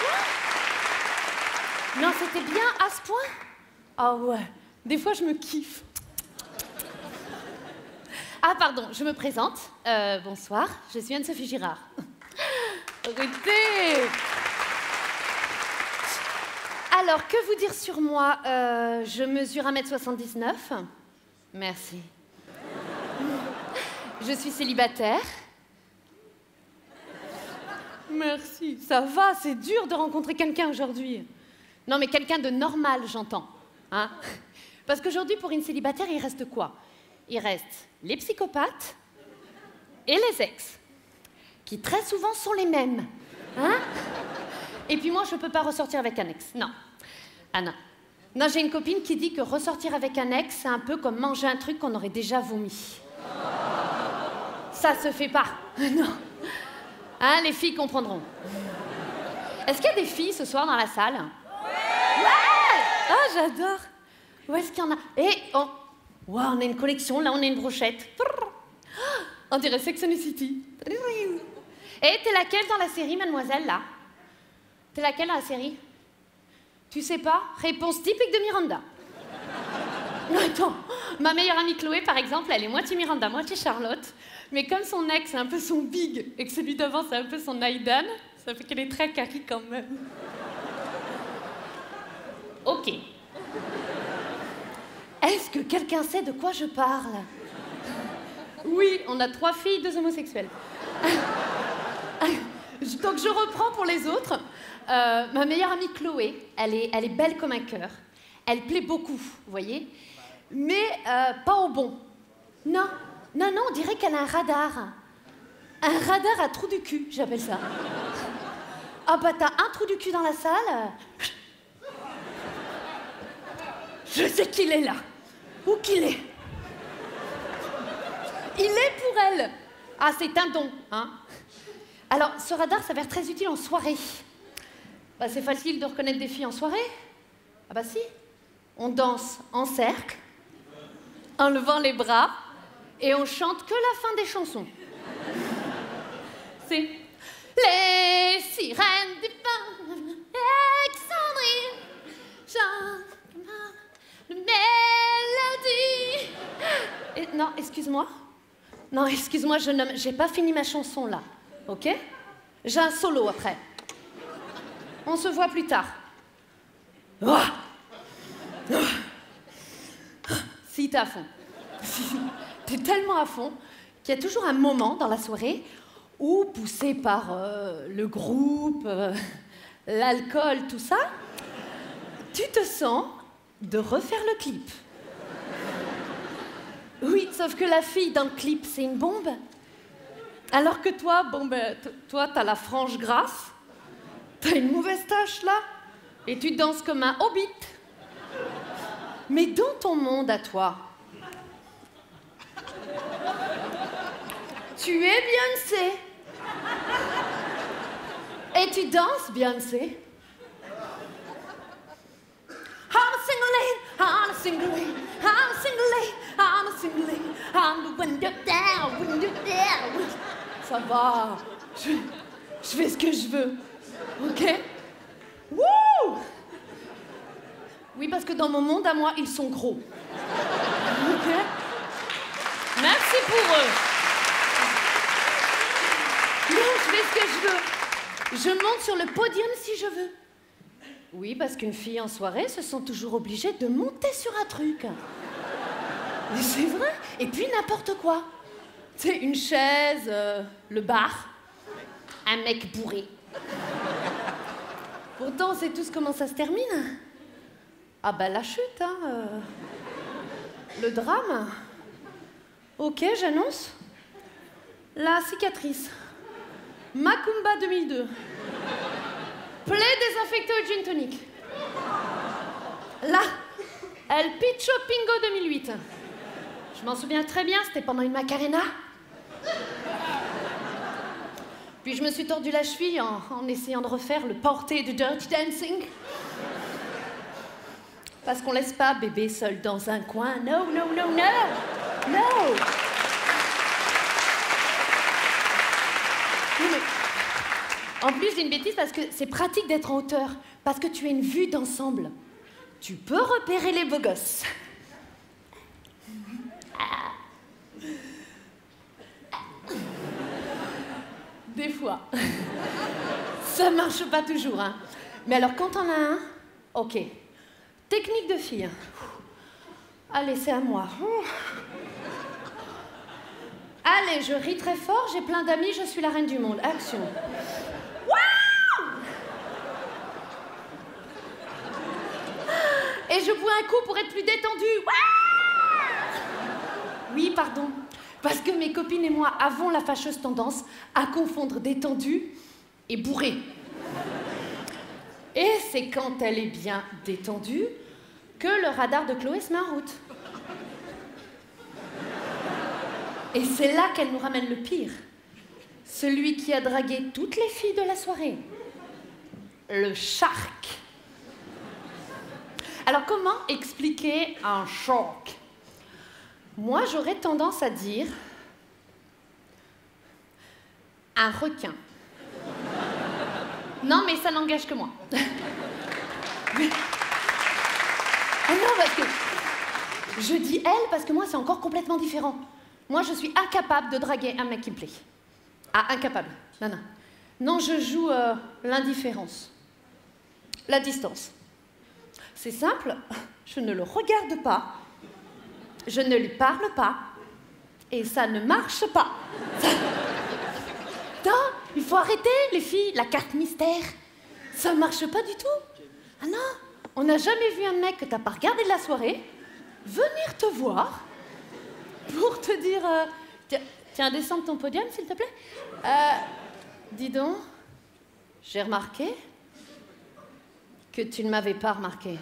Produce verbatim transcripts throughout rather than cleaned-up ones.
point? Non, c'était bien à ce point? Ah ouais, des fois je me kiffe. Ah pardon, je me présente. Euh, bonsoir, je suis Anne-Sophie Girard. Arrêtez! Alors, que vous dire sur moi? euh, Je mesure un mètre soixante-dix-neuf. Merci. Je suis célibataire. Merci. Ça va, c'est dur de rencontrer quelqu'un aujourd'hui. Non, mais quelqu'un de normal, j'entends. Hein? Parce qu'aujourd'hui, pour une célibataire, il reste quoi? Il reste les psychopathes et les ex, qui très souvent sont les mêmes. Hein? Et puis moi, je ne peux pas ressortir avec un ex. Non. Ah non. Non, j'ai une copine qui dit que ressortir avec un ex, c'est un peu comme manger un truc qu'on aurait déjà vomi. Ça se fait pas. Non. Hein, les filles comprendront. Est-ce qu'il y a des filles ce soir dans la salle? Ouais! Ah, oh, j'adore. Où est-ce qu'il y en a? Et oh, wow, on a une collection, là on a une brochette. On dirait Sex and the City. Et t'es laquelle dans la série, mademoiselle, là? T'es laquelle dans la série? Tu sais pas? Réponse typique de Miranda. Attends, ma meilleure amie Chloé, par exemple, elle est moitié Miranda, moitié Charlotte. Mais comme son ex, c'est un peu son Big, et que celui d'avant, c'est un peu son Aidan, ça fait qu'elle est très carrée quand même. Ok. Est-ce que quelqu'un sait de quoi je parle? Oui, on a trois filles, deux homosexuels. Donc je reprends pour les autres. Euh, ma meilleure amie Chloé, elle est, elle est belle comme un cœur. Elle plaît beaucoup, vous voyez. Mais euh, pas au bon. Non, non, non, on dirait qu'elle a un radar. Un radar à trou du cul, j'appelle ça. Ah bah t'as un trou du cul dans la salle. Je sais qu'il est là. Où qu'il est. Il est pour elle. Ah, c'est un don, hein. Alors, ce radar s'avère très utile en soirée. Bah, c'est facile de reconnaître des filles en soirée. Ah bah si. On danse en cercle, en levant les bras, et on chante que la fin des chansons. C'est les sirènes du pain, Alexandrie, chantent le mélodie. Et, non, excuse-moi. Non, excuse-moi, je n'ai j'ai pas fini ma chanson là. Ok? J'ai un solo après. On se voit plus tard. Oh, oh. Si, t'es à fond. T'es tellement à fond qu'il y a toujours un moment dans la soirée où, poussé par euh, le groupe, euh, l'alcool, tout ça, tu te sens de refaire le clip. Oui, sauf que la fille dans le clip, c'est une bombe. Alors que toi, bon ben, toi, t'as la frange grasse, t'as une mauvaise tache là, et tu danses comme un hobbit. Mais dans ton monde à toi, tu es Beyoncé. Et tu danses, Beyoncé. I'm a single lady, I'm a single lady, I'm a single lady, I'm a single lady, I'm the window down, window down. Ça va, je, je fais ce que je veux, ok? Wouh! Oui, parce que dans mon monde à moi, ils sont gros. Ok? Merci pour eux. Non, je fais ce que je veux. Je monte sur le podium si je veux. Oui, parce qu'une fille en soirée se sent toujours obligée de monter sur un truc. Mais c'est vrai. Et puis n'importe quoi. Tu sais, une chaise, euh, le bar, un mec bourré. Pourtant, on sait tous comment ça se termine. Ah bah la chute, hein. Euh, le drame. Ok, j'annonce. La cicatrice. Macumba deux mille deux. Plaie désinfectée au gin tonic. Là, El Picho Pingo deux mille huit. Je m'en souviens très bien, c'était pendant une Macarena. Puis je me suis tordu la cheville en, en essayant de refaire le porté de Dirty Dancing. Parce qu'on laisse pas bébé seul dans un coin. No, no, no, no. No. En plus, j'ai une bêtise parce que c'est pratique d'être en hauteur, parce que tu as une vue d'ensemble. Tu peux repérer les beaux gosses. Des fois. Ça marche pas toujours, hein. Mais alors, quand on a un, ok. Technique de fille. Allez, c'est à moi. Allez, je ris très fort, j'ai plein d'amis, je suis la reine du monde. Action. Waouh! Et je bois un coup pour être plus détendue. Waouh! Oui, pardon. Parce que mes copines et moi avons la fâcheuse tendance à confondre détendue et bourrée. Et c'est quand elle est bien détendue que le radar de Chloé se met en route. Et c'est là qu'elle nous ramène le pire. Celui qui a dragué toutes les filles de la soirée. Le shark. Alors comment expliquer un shark? Moi, j'aurais tendance à dire un requin. Non, mais ça n'engage que moi. Mais... Ah non, parce que je dis elle parce que moi, c'est encore complètement différent. Moi, je suis incapable de draguer un mec qui me plaît. Ah, incapable. Non, non. Non, je joue euh, l'indifférence. La distance. C'est simple, je ne le regarde pas, je ne lui parle pas, et ça ne marche pas. Non, il faut arrêter, les filles, la carte mystère. Ça marche pas du tout. Ah non, on n'a jamais vu un mec que t'as pas regardé de la soirée venir te voir pour te dire euh, tiens, tiens, descends de ton podium, s'il te plaît. Euh, dis donc, j'ai remarqué que tu ne m'avais pas remarqué.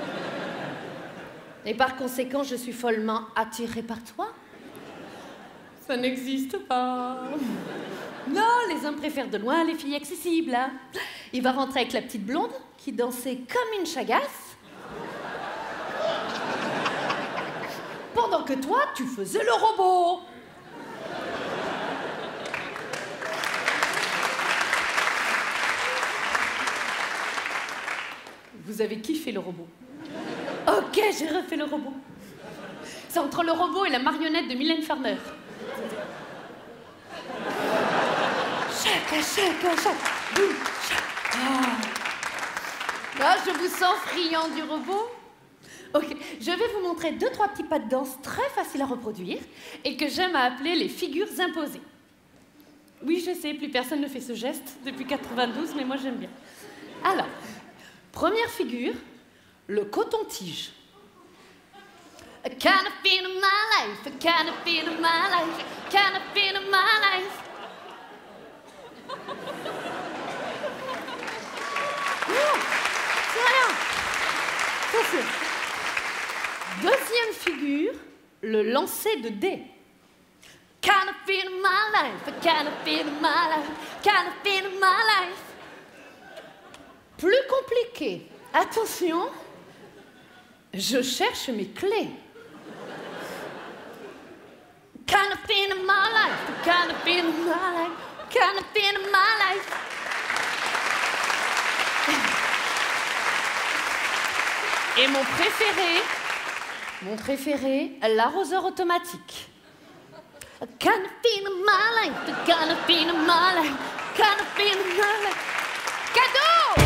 Et par conséquent, je suis follement attirée par toi. Ça n'existe pas. Non, les hommes préfèrent de loin les filles accessibles. Hein. Il va rentrer avec la petite blonde qui dansait comme une chagasse. Pendant que toi, tu faisais le robot. Vous avez kiffé le robot. Ok, j'ai refait le robot. C'est entre le robot et la marionnette de Mylène Farmer. Chaka, chaka, chaka, boum, chaka. Ah. Ah, je vous sens friand du robot. Ok, je vais vous montrer deux, trois petits pas de danse très faciles à reproduire et que j'aime à appeler les figures imposées. Oui, je sais, plus personne ne fait ce geste depuis quatre-vingt-douze, mais moi j'aime bien. Alors, première figure, le coton-tige. A kind of feel of my life, a kind of feel of my life, a kind of feel of my life. Oh, c'est rien. Ça, c'est... Deuxième figure, le lancer de dés. Kind of feel of my life, a kind of feel of my life, kind of feel of my life. Plus compliqué. Attention, je cherche mes clés. Kind of feel of my life, kind of feel of my life, kind of feel of my life. Et mon préféré, mon préféré, l'arroseur automatique. Kind of feel of my life, kind of feel of my life, kind of feel of my life. Cadeau!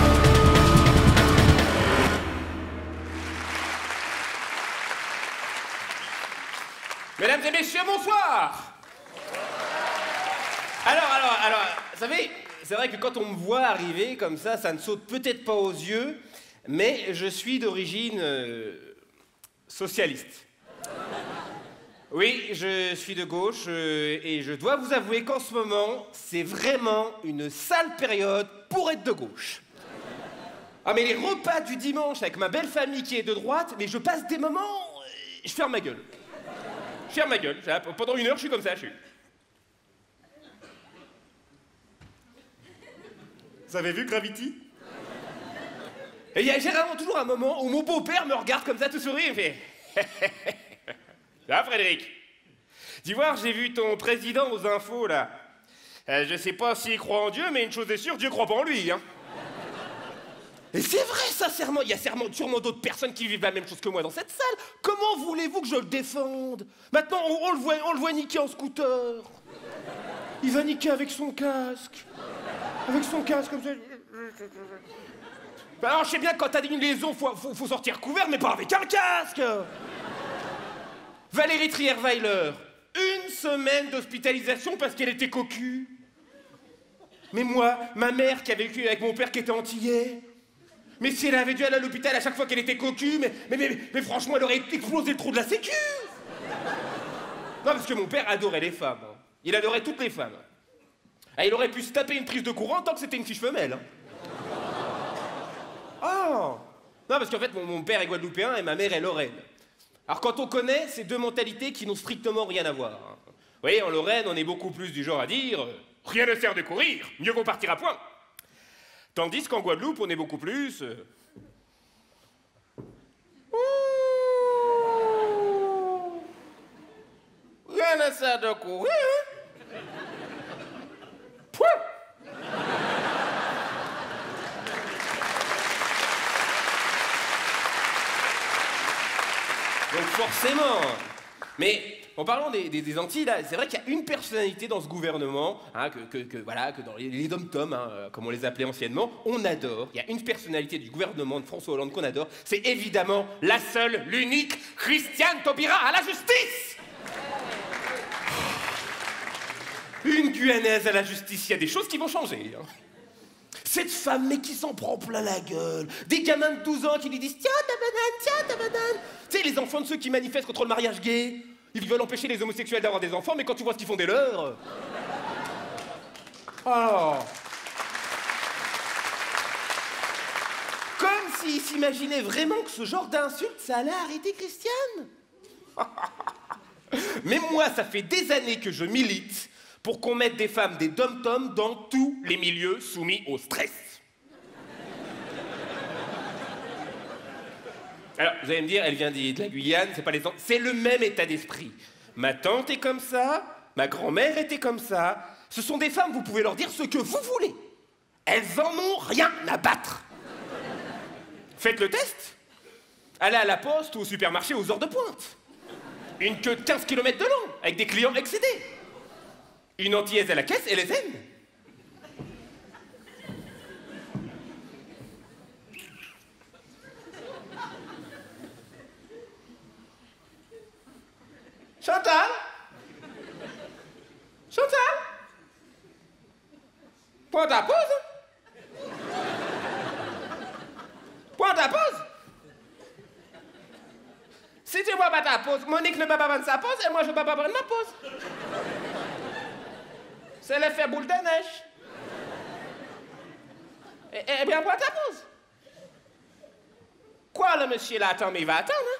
Mesdames et messieurs, bonsoir! Alors, alors, alors, vous savez, c'est vrai que quand on me voit arriver comme ça, ça ne saute peut-être pas aux yeux, mais je suis d'origine euh, socialiste. Oui, je suis de gauche euh, et je dois vous avouer qu'en ce moment, c'est vraiment une sale période pour être de gauche. Ah mais les repas du dimanche avec ma belle famille qui est de droite, mais je passe des moments, euh, je ferme ma gueule. Je ferme ma gueule. Pendant une heure, je suis comme ça, je suis... Vous avez vu Gravity? Et il y a généralement toujours un moment où mon beau-père me regarde comme ça, tout sourire, et fait... Ça va, Frédéric? Dis voir, j'ai vu ton président aux infos, là. Euh, je sais pas s'il croit en Dieu, mais une chose est sûre, Dieu croit pas en lui, hein. Et c'est vrai, sincèrement, il y a sûrement, sûrement d'autres personnes qui vivent la même chose que moi dans cette salle. Comment voulez-vous que je le défende? Maintenant, on, on, le voit, on le voit niquer en scooter. Il va niquer avec son casque. Avec son casque, comme ça. Alors, je sais bien que quand t'as une liaison, faut, faut, faut sortir couvert, mais pas avec un casque. Valérie Trierweiler, une semaine d'hospitalisation parce qu'elle était cocu. Mais moi, ma mère qui a vécu avec mon père qui était antillais, mais si elle avait dû aller à l'hôpital à chaque fois qu'elle était cocu, mais, mais, mais, mais franchement, elle aurait explosé le trou de la sécu. Non, parce que mon père adorait les femmes. Hein. Il adorait toutes les femmes. Ah, il aurait pu se taper une prise de courant tant que c'était une fiche femelle. Hein. Oh! Non, parce qu'en fait, mon, mon père est guadeloupéen et ma mère est lorraine. Alors, quand on connaît ces deux mentalités qui n'ont strictement rien à voir. Hein. Vous voyez, en Lorraine, on est beaucoup plus du genre à dire euh, « Rien ne sert de courir, mieux vaut partir à point ». Tandis qu'en Guadeloupe, on est beaucoup plus... Euh... Rien ne sert de courir. Point. Donc forcément, mais en parlant des, des, des Antilles, là, c'est vrai qu'il y a une personnalité dans ce gouvernement, hein, que, que, que, voilà, que dans les, les dom-toms, hein, comme on les appelait anciennement, on adore. Il y a une personnalité du gouvernement de François Hollande qu'on adore, c'est évidemment la seule, l'unique, Christiane Taubira à la justice. Une Guyanaise à la justice, il y a des choses qui vont changer. Hein. Cette femme, mais qui s'en prend plein la gueule. Des gamins de douze ans qui lui disent « Tiens, ta banane, tiens, ta banane !» Tu sais, les enfants de ceux qui manifestent contre le mariage gay. Ils veulent empêcher les homosexuels d'avoir des enfants, mais quand tu vois ce qu'ils font des leurs... Oh. Comme s'ils s'imaginaient vraiment que ce genre d'insulte, ça allait arrêter Christiane. Mais moi, ça fait des années que je milite pour qu'on mette des femmes, des dom-toms, dans tous les milieux soumis au stress. Alors, vous allez me dire, elle vient de la Guyane, c'est pas les... C'est le même état d'esprit. Ma tante est comme ça, ma grand-mère était comme ça. Ce sont des femmes, vous pouvez leur dire ce que vous voulez. Elles en ont rien à battre. Faites le test. Allez à la poste ou au supermarché aux heures de pointe. Une queue de quinze kilomètres de long, avec des clients excédés. Une antillaise à la caisse et les aime. Chantal? Chantal? Prends ta pause. Prends ta pause. Si tu ne vois pas ta pause, Monique ne va pas prendre sa pause et moi je ne vais pas prendre ma pause. C'est l'effet boule de neige. Eh, eh bien, prends ta pause. Quoi, le monsieur là attend, mais il va attendre, hein?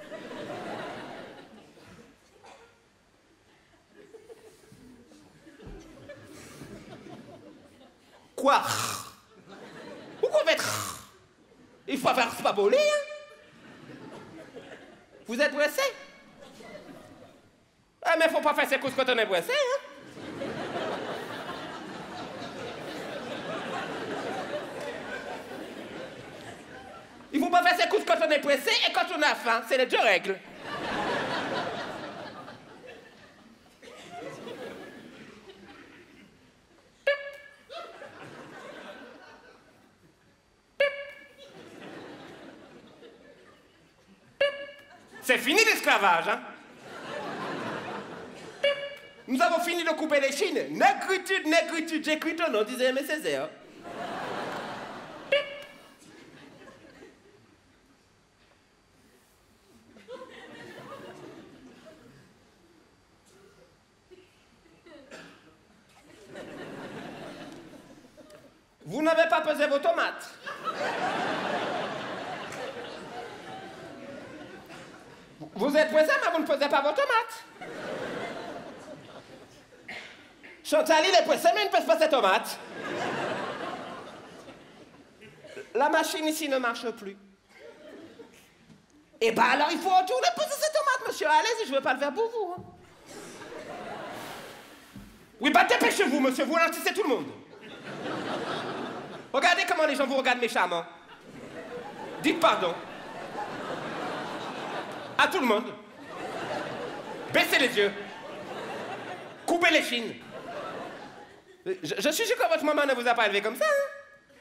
Quoi? Pourquoi mettre? Il faut faire ce pas bolé, hein? Vous êtes pressé? Ah, mais faut pas faire ses courses quand on est pressé, hein? Il faut pas faire ses courses quand on est pressé et quand on a faim. C'est les deux règles. C'est fini l'esclavage, hein? Nous avons fini de couper les chines. Négritude, négritude, j'écris ton nom, disait Aimé Césaire. Vous n'avez pas pesé vos tomates. Vous êtes pressé, mais vous ne pesez pas vos tomates. Chantal, il est pressé, mais il ne pèse pas ses tomates. La machine ici ne marche plus. Eh ben alors, il faut retourner peser ses tomates, monsieur. Allez-y, je ne veux pas le faire pour vous. Hein. Oui, bah dépêchez-vous, monsieur, vous ralentissez tout le monde. Regardez comment les gens vous regardent méchamment. Dites pardon. À tout le monde. Baissez les yeux. Coupez les chines. Je, je suis sûr que votre maman ne vous a pas élevé comme ça, hein?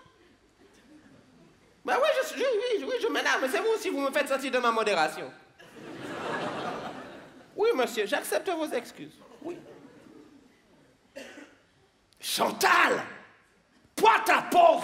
Bah oui, je, je, oui, oui, je m'énerve, mais c'est vous aussi, vous me faites sortir de ma modération. Oui, monsieur, j'accepte vos excuses. Oui. Chantal! Pointe à pauvre!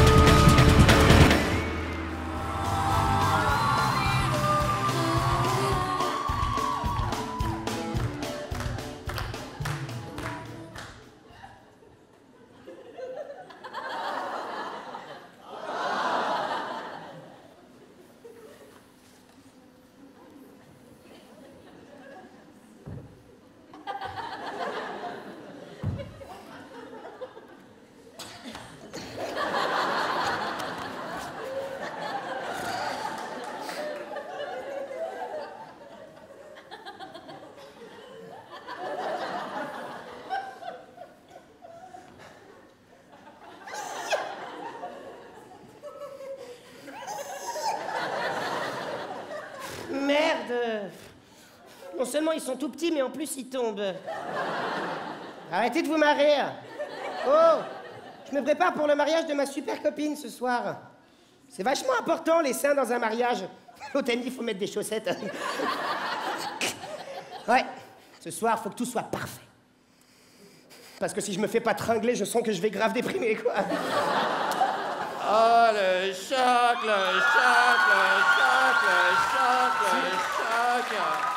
Merde! Non seulement ils sont tout petits, mais en plus ils tombent. Arrêtez de vous marrer. Oh! Je me prépare pour le mariage de ma super copine ce soir. C'est vachement important, les seins dans un mariage. L'autre elle me dit, il faut mettre des chaussettes. Ouais, ce soir, faut que tout soit parfait. Parce que si je me fais pas tringler, je sens que je vais grave déprimer, quoi. Oh, le choc, le choc, le choc, le choc, le choc.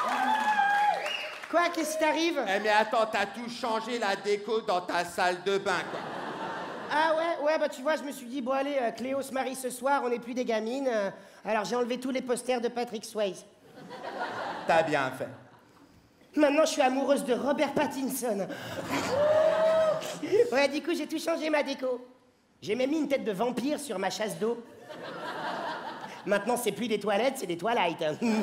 Quoi, qu'est-ce qui t'arrive? Eh mais attends, t'as tout changé la déco dans ta salle de bain, quoi. Ah ouais, ouais, bah tu vois, je me suis dit, bon allez, euh, Cléo se marie ce soir, on n'est plus des gamines. euh, alors j'ai enlevé tous les posters de Patrick Swayze. T'as bien fait. Maintenant, je suis amoureuse de Robert Pattinson. Ouais, du coup, j'ai tout changé ma déco. J'ai même mis une tête de vampire sur ma chasse d'eau. Maintenant, c'est plus des toilettes, c'est des Twilight.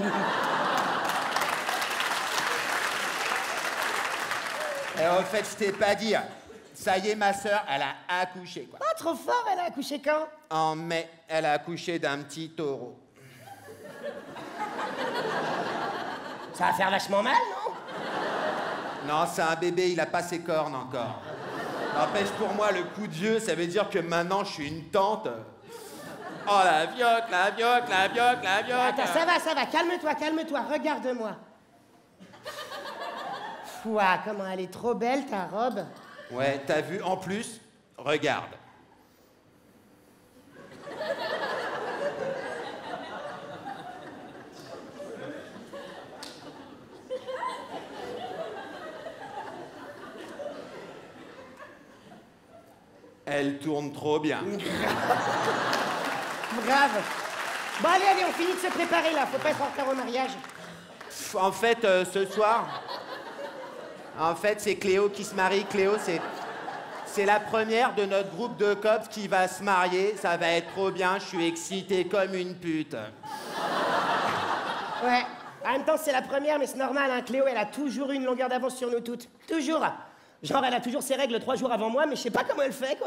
Et en fait, je t'ai pas dit. Ça y est, ma sœur, elle a accouché, quoi. Oh, trop fort, elle a accouché quand? En mai, elle a accouché d'un petit taureau. Ça va faire vachement mal, non? Non, c'est un bébé, il a pas ses cornes encore. N'empêche, pour moi, le coup de vieux, ça veut dire que maintenant, je suis une tante. Oh, la vioque, la vioque, la vioque, la vioque. Attends, ça va, ça va, calme-toi, calme-toi, regarde-moi. Ouah, comment elle est trop belle, ta robe. Ouais, t'as vu, en plus, regarde. Elle tourne trop bien. Grave. Bon, allez, allez, on finit de se préparer, là. Faut pas être en retard au mariage. Pff, En fait, euh, ce soir, en fait, c'est Cléo qui se marie. Cléo, c'est c'est la première de notre groupe de cops qui va se marier. Ça va être trop bien. Je suis excité comme une pute. Ouais. En même temps, c'est la première, mais c'est normal, hein. Cléo, elle a toujours eu une longueur d'avance sur nous toutes. Toujours. Genre, elle a toujours ses règles trois jours avant moi, mais je sais pas comment elle fait, quoi.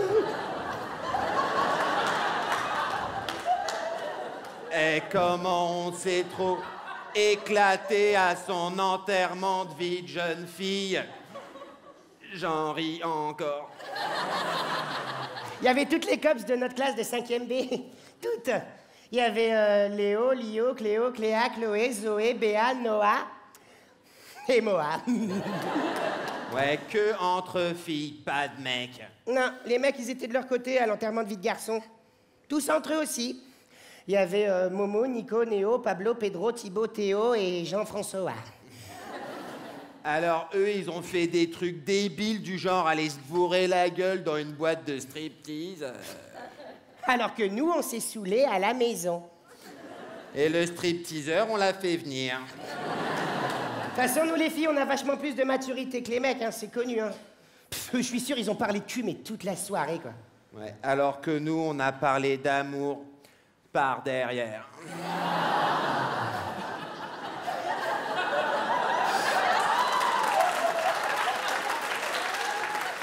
Et comment on s'est trop éclaté à son enterrement de vie de jeune fille. J'en ris encore. Il y avait toutes les cops de notre classe de cinquième B. Toutes. Il y avait euh, Léo, Lio, Cléo, Cléa, Chloé, Zoé, Béa, Noah et Moa. Ouais, que entre filles, pas de mecs. Non, les mecs, ils étaient de leur côté à l'enterrement de vie de garçon. Tous entre eux aussi. Il y avait euh, Momo, Nico, Néo, Pablo, Pedro, Thibaut, Théo et Jean-François. Alors eux, ils ont fait des trucs débiles du genre aller se bourrer la gueule dans une boîte de striptease. euh. Alors que nous, on s'est saoulés à la maison. Et le stripteaseur, on l'a fait venir. De toute façon, nous les filles, on a vachement plus de maturité que les mecs, hein, c'est connu. Hein. Pff, je suis sûr, ils ont parlé de cul, mais toute la soirée, quoi. Ouais, alors que nous, on a parlé d'amour par derrière.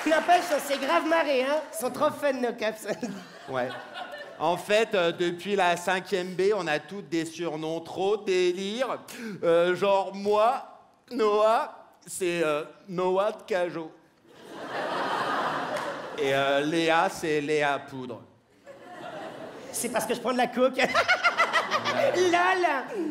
N'empêche, on s'est grave marré, hein. Ils sont trop fun, nos cops. Ouais. En fait, euh, depuis la cinquième B, on a toutes des surnoms trop délire. Euh, genre, moi, Noah, c'est euh, Noah de Cajot. Et euh, Léa, c'est Léa Poudre. C'est parce que je prends de la coke. Lol.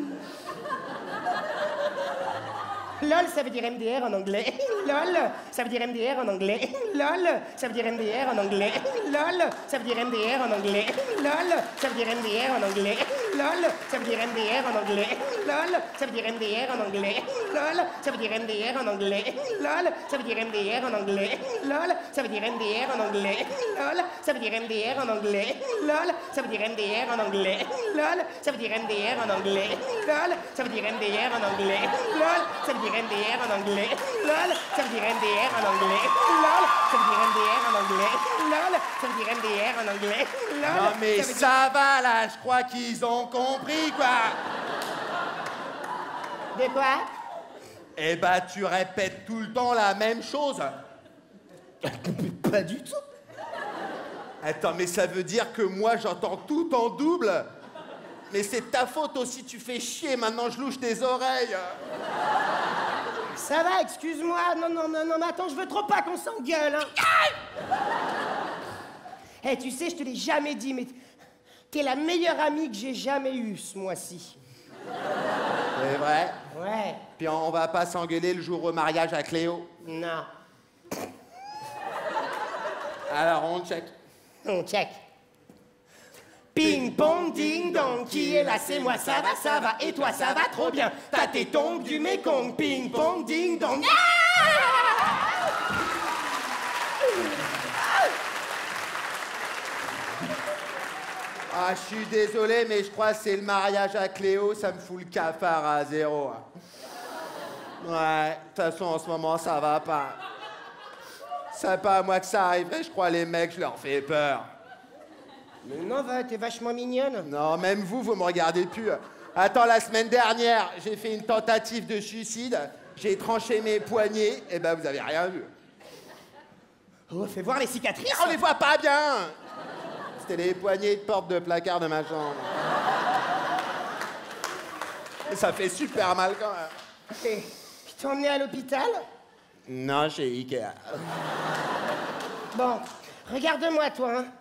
LOL, ça veut dire M D R en anglais. LOL, ça veut dire M D R en anglais. LOL, ça veut dire M D R en anglais. LOL, ça veut dire M D R en anglais. LOL, ça veut dire M D R en anglais. LOL, ça veut dire M D R en anglais. LOL, ça veut dire M D R en anglais. LOL, ça veut dire M D R en anglais. LOL, ça veut dire M D R en anglais. LOL, ça veut dire M D R en anglais. LOL, ça veut dire M D R en anglais. LOL, ça veut dire M D R en anglais. LOL, ça veut dire M D R en anglais. LOL, ça veut dire M D R en anglais. LOL, ça veut dire M D R en anglais. LOL, ça veut dire M D R en anglais. LOL, ça veut dire M D R en anglais. LOL, ça veut dire M D R en anglais. LOL. Non mais ça, ça va là, je crois qu'ils ont compris quoi. De quoi? Eh bah tu répètes tout le temps la même chose. Pas du tout. Attends, mais ça veut dire que moi j'entends tout en double. Mais c'est ta faute aussi, tu fais chier, maintenant je louche tes oreilles. Ça va, excuse-moi. Non, non, non, non, mais attends, je veux trop pas qu'on s'engueule, hein. Eh, tu sais, je te l'ai jamais dit, mais t'es la meilleure amie que j'ai jamais eue ce mois-ci. C'est vrai? Ouais. Puis on va pas s'engueuler le jour au mariage à Cléo. Non. Alors on check. On check. Ping pong ding dong, qui est là, c'est moi, ça va, ça va, et toi ça va trop bien. T'as tes tongs du Mekong, ping pong ding dong. Ah, je suis désolé, mais je crois que c'est le mariage à Cléo, ça me fout le cafard à zéro. Ouais, de toute façon, en ce moment, ça va pas. C'est pas à moi que ça arriverait, je crois, les mecs, je leur fais peur. Mais non, va, t'es vachement mignonne. Non, même vous, vous me regardez plus. Attends, la semaine dernière, j'ai fait une tentative de suicide, j'ai tranché mes poignets, et ben vous avez rien vu. Oh, fais voir les cicatrices. On les voit pas bien. C'était les poignées de porte de placard de ma chambre. Et ça fait super mal quand même. Et je t'ai emmené à l'hôpital. Non, chez Ikea. Bon, regarde-moi, toi, hein.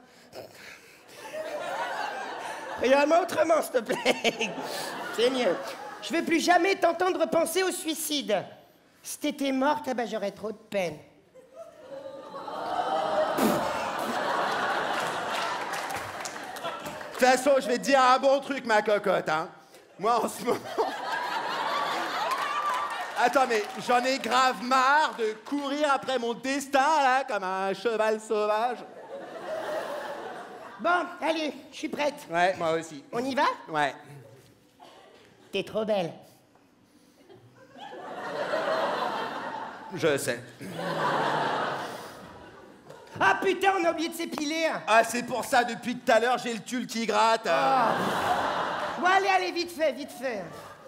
Regarde-moi autrement, s'il te plaît. C'est mieux. Je veux plus jamais t'entendre penser au suicide. Si t'étais morte, ah ben, j'aurais trop de peine. De toute façon, je vais te dire un bon truc, ma cocotte, hein. Moi, en ce moment... Attends, mais j'en ai grave marre de courir après mon destin, là, comme un cheval sauvage. Bon, allez, je suis prête. Ouais, moi aussi. On y va? Ouais. T'es trop belle. Je sais. Ah putain, on a oublié de s'épiler. Ah, c'est pour ça, depuis tout à l'heure, j'ai le tulle qui gratte. Ah. Bon, allez, allez, vite fait, vite fait.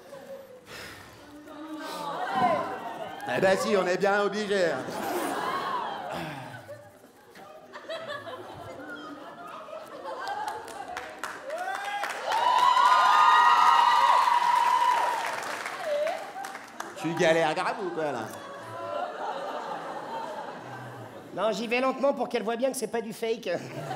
Eh ben si, on est bien obligé. Tu galères grave ou quoi, là? Non, j'y vais lentement pour qu'elle voie bien que c'est pas du fake.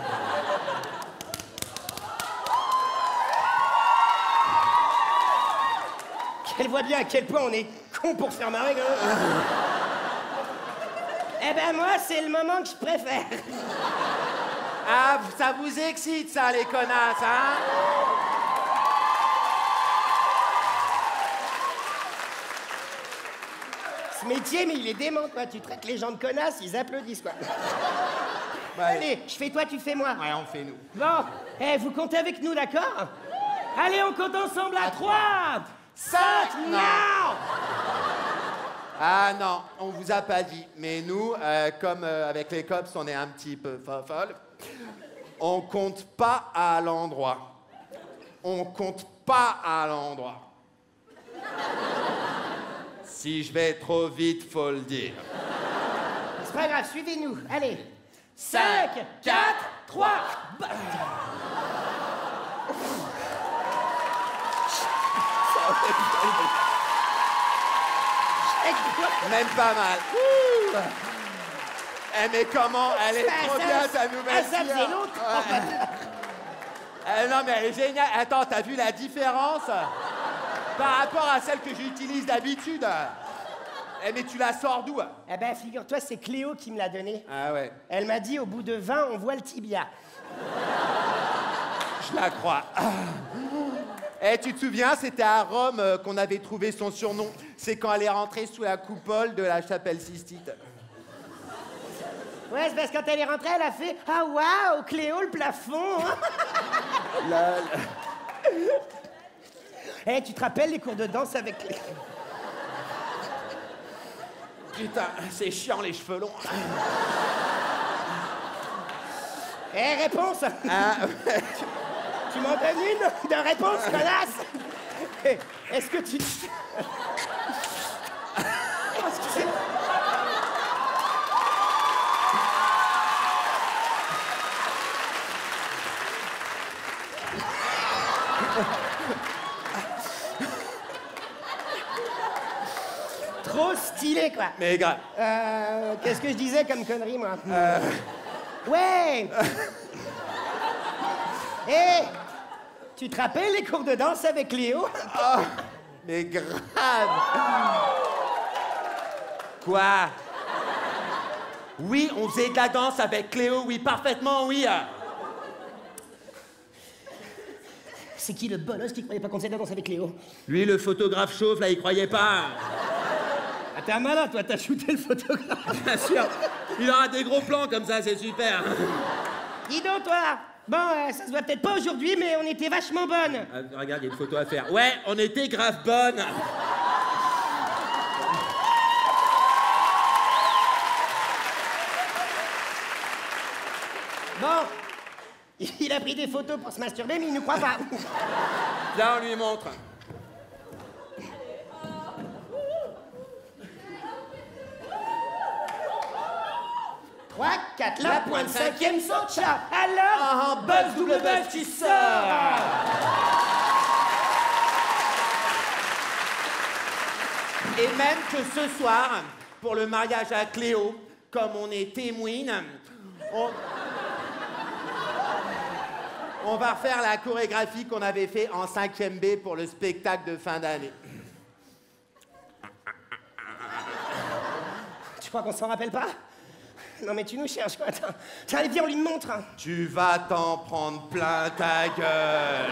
Qu'elle voit bien à quel point on est con pour se faire marrer, quand même. Eh ben moi, c'est le moment que je préfère. Ah, ça vous excite, ça, les connasses, hein? Ce métier, mais il est dément, quoi. Tu traites les gens de connasses, ils applaudissent, quoi. Ouais. Allez, je fais toi, tu fais moi. Ouais, on fait nous. Bon, eh, vous comptez avec nous, d'accord? Allez, on compte ensemble à trois, cinq, now! Ah non, on vous a pas dit. Mais nous, euh, comme euh, avec les cops, on est un petit peu folle, on compte pas à l'endroit. On compte pas à l'endroit. Si je vais trop vite, faut le dire. C'est pas grave, suivez-nous. Allez. cinq, quatre, trois. Bah. Même pas mal. Ouh. Eh mais comment? Elle est Ça, trop ça, bien ça, ta nouvelle ça faisait scie. longtemps. Eh, non mais elle est géniale. Attends, t'as vu la différence par rapport à celle que j'utilise d'habitude? Eh mais tu la sors d'où? Eh ben, figure-toi, c'est Cléo qui me l'a donné. Ah ouais. Elle m'a dit, au bout de vingt, on voit le tibia. Je la crois. Eh, tu te souviens, c'était à Rome euh, qu'on avait trouvé son surnom. C'est quand elle est rentrée sous la coupole de la chapelle Sistine. Ouais, c'est parce que quand elle est rentrée, elle a fait « Ah, waouh, Cléo, le plafond hein. !» La- Eh, tu te rappelles les cours de danse avec Cléo? Putain, c'est chiant les cheveux longs. Eh, réponse Ah, Tu m'en donnes une de réponse, connasse. Eh, Est-ce que tu... Excusez-moi. Trop stylé, quoi. mais grave. Euh, Qu'est-ce que je disais comme connerie, moi euh... Ouais. Hé, tu te rappelles les cours de danse avec Léo? Oh, mais grave. Quoi? Oui, on faisait de la danse avec Cléo, oui, parfaitement, oui. C'est qui le bolos qui croyait pas qu'on faisait de la danse avec Léo? Lui, le photographe chauve, là, il croyait pas. Ah, t'es un malin, toi, t'as shooté le photographe. Bien sûr. Il aura des gros plans comme ça, c'est super. Dis donc, toi. Bon, euh, ça se voit peut-être pas aujourd'hui, mais on était vachement bonnes. Ah, regarde, il y a une photo à faire. Ouais, on était grave bonnes. Bon, il a pris des photos pour se masturber, mais il nous croit pas. Là, on lui montre. trois, quatre, la pointe, cinquième saute, chat. Alors, Ah, un buzz, double buzz qui sort. Et même que ce soir, pour le mariage à Cléo, comme on est témoine, on... on va refaire la chorégraphie qu'on avait fait en cinquième B pour le spectacle de fin d'année. Tu crois qu'on s'en rappelle pas? Non, mais tu nous cherches, quoi. Attends, Tiens, allez, viens, on lui montre. hein. Tu vas t'en prendre plein ta gueule.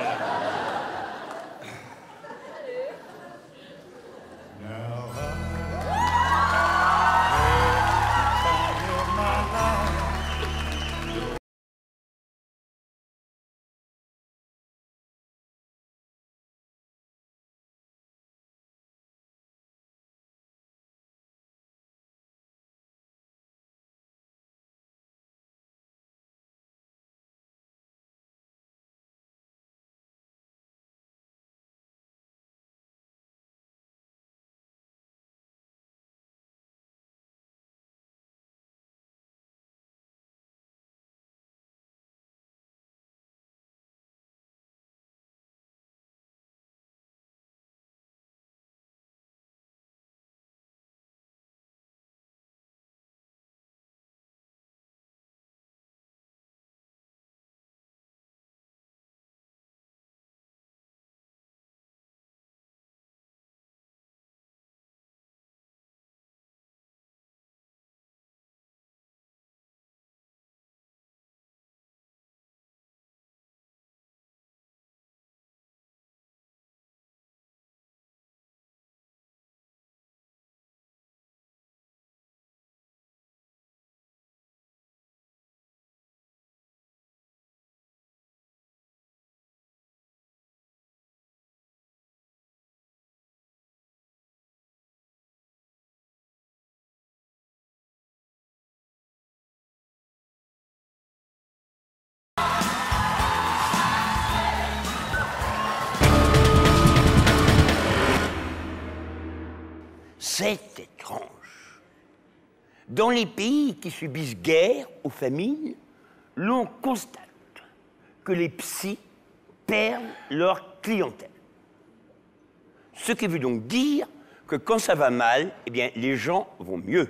C'est étrange. Dans les pays qui subissent guerre ou famine, l'on constate que les psys perdent leur clientèle. Ce qui veut donc dire que quand ça va mal, eh bien, les gens vont mieux.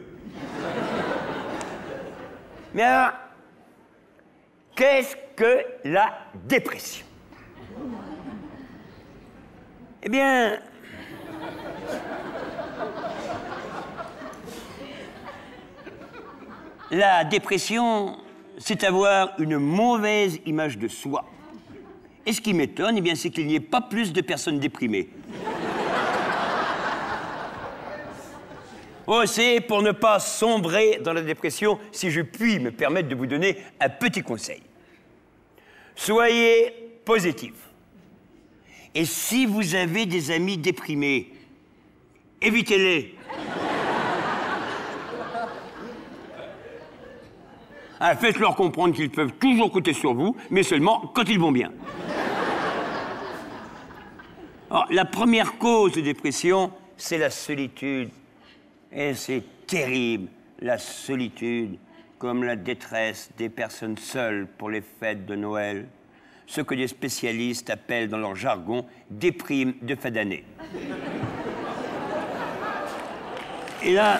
Mais alors, qu'est-ce que la dépression? Eh bien, la dépression, c'est avoir une mauvaise image de soi. Et ce qui m'étonne, eh bien, c'est qu'il n'y ait pas plus de personnes déprimées. Oh, c'est pour ne pas sombrer dans la dépression, si je puis me permettre de vous donner un petit conseil. Soyez positif. Et si vous avez des amis déprimés, évitez-les. Ah, faites-leur comprendre qu'ils peuvent toujours compter sur vous, mais seulement quand ils vont bien. Alors, la première cause de dépression, c'est la solitude. Et c'est terrible, la solitude, comme la détresse des personnes seules pour les fêtes de Noël. Ce que les spécialistes appellent dans leur jargon déprime de fin d'année. Et là...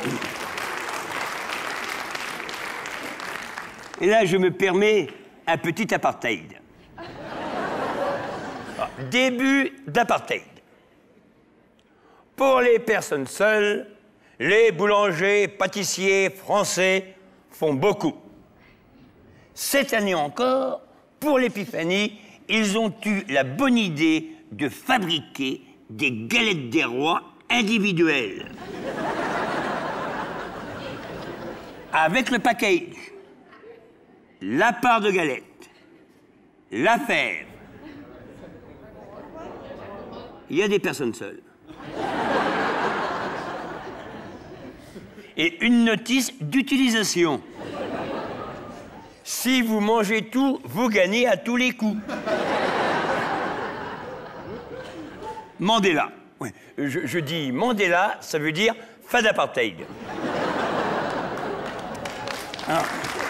Et là, je me permets un petit apartheid. Alors, début d'apartheid. Pour les personnes seules, les boulangers, pâtissiers français font beaucoup. Cette année encore, pour l'épiphanie, ils ont eu la bonne idée de fabriquer des galettes des rois individuelles. Avec le package, la part de galette, la fève. Il y a des personnes seules. Et une notice d'utilisation. Si vous mangez tout, vous gagnez à tous les coups. Mandela. Ouais, je, je dis Mandela, ça veut dire fin d'apartheid. Alors,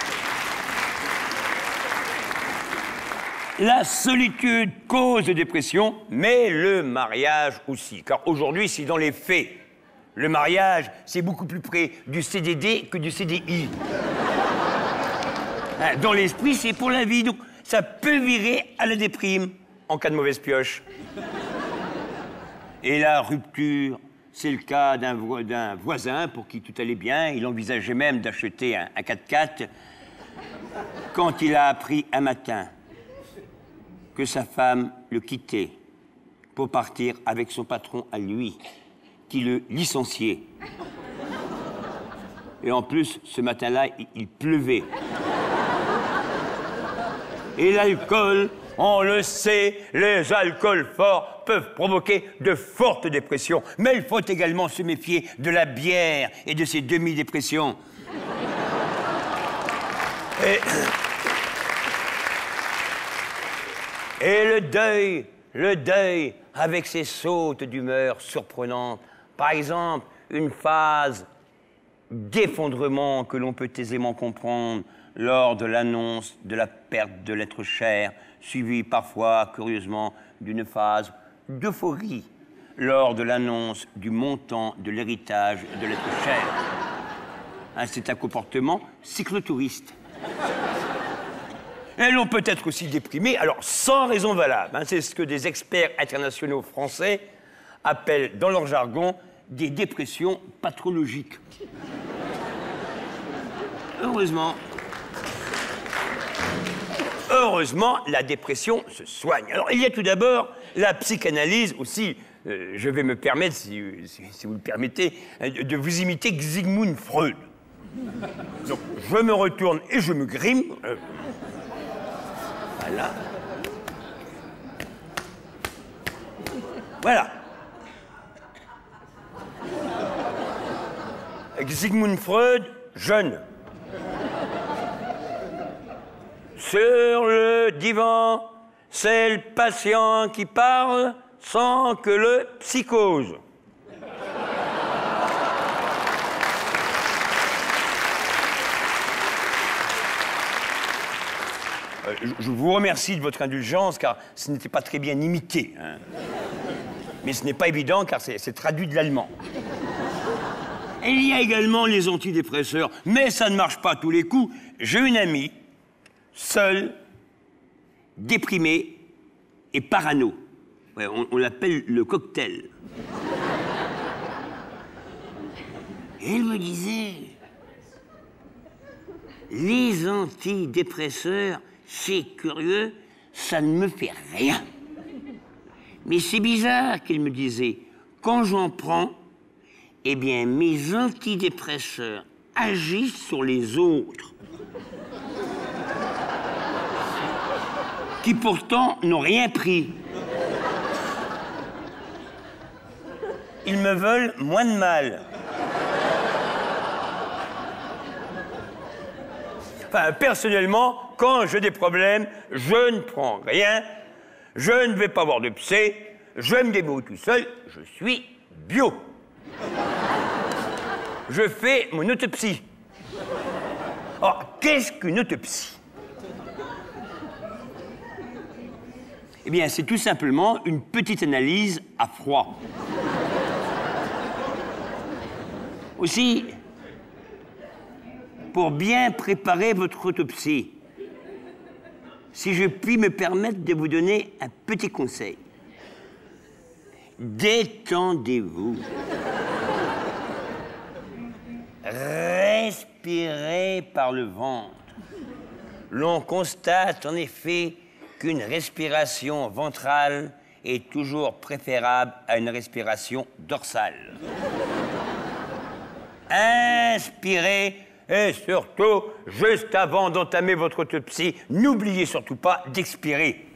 la solitude cause de dépression, mais le mariage aussi. Car aujourd'hui, c'est dans les faits. Le mariage, c'est beaucoup plus près du C D D que du C D I. Dans l'esprit, c'est pour la vie, donc ça peut virer à la déprime en cas de mauvaise pioche. Et la rupture, c'est le cas d'un vo d'un voisin pour qui tout allait bien. Il envisageait même d'acheter un, un quatre-quatre quand il a appris un matin que sa femme le quittait pour partir avec son patron à lui, qui le licenciait. Et en plus, ce matin-là, il, il pleuvait. Et l'alcool, on le sait, les alcools forts peuvent provoquer de fortes dépressions. Mais il faut également se méfier de la bière et de ses demi-dépressions. Et... et le deuil, le deuil, avec ses sautes d'humeur surprenantes. Par exemple, une phase d'effondrement que l'on peut aisément comprendre lors de l'annonce de la perte de l'être cher, suivie parfois, curieusement, d'une phase d'euphorie lors de l'annonce du montant de l'héritage de l'être cher. Hein, c'est un comportement cyclotouriste. Et l'on peut être aussi déprimé, alors sans raison valable. Hein, c'est ce que des experts internationaux français appellent dans leur jargon des dépressions pathologiques. Heureusement, heureusement, la dépression se soigne. Alors, il y a tout d'abord la psychanalyse aussi. Euh, je vais me permettre, si, si, si vous le permettez, de vous imiter Sigmund Freud. Donc, je me retourne et je me grime. Euh, voilà. Voilà. Sigmund Freud, jeune. Sur le divan, c'est le patient qui parle sans que le psychose. Euh, je, je vous remercie de votre indulgence, car ce n'était pas très bien imité. Hein. Mais ce n'est pas évident, car c'est traduit de l'allemand. Il y a également les antidépresseurs, mais ça ne marche pas à tous les coups. J'ai une amie, seule, déprimée et parano. Ouais, on on l'appelle le cocktail. Et elle me disait, les antidépresseurs, c'est curieux, ça ne me fait rien. Mais c'est bizarre qu'elle me disait, quand j'en prends, eh bien, mes antidépresseurs agissent sur les autres. Qui pourtant n'ont rien pris. Ils me veulent moins de mal. Enfin, personnellement, quand j'ai des problèmes, je ne prends rien, je ne vais pas voir de psy, je me débrouille tout seul, je suis bio. Je fais mon autopsie. Alors, qu'est-ce qu'une autopsie? Eh bien, c'est tout simplement une petite analyse à froid. Aussi, pour bien préparer votre autopsie, si je puis me permettre de vous donner un petit conseil. Détendez-vous. Respirez par le ventre. L'on constate en effet qu'une respiration ventrale est toujours préférable à une respiration dorsale. Inspirez et surtout, juste avant d'entamer votre autopsie, n'oubliez surtout pas d'expirer.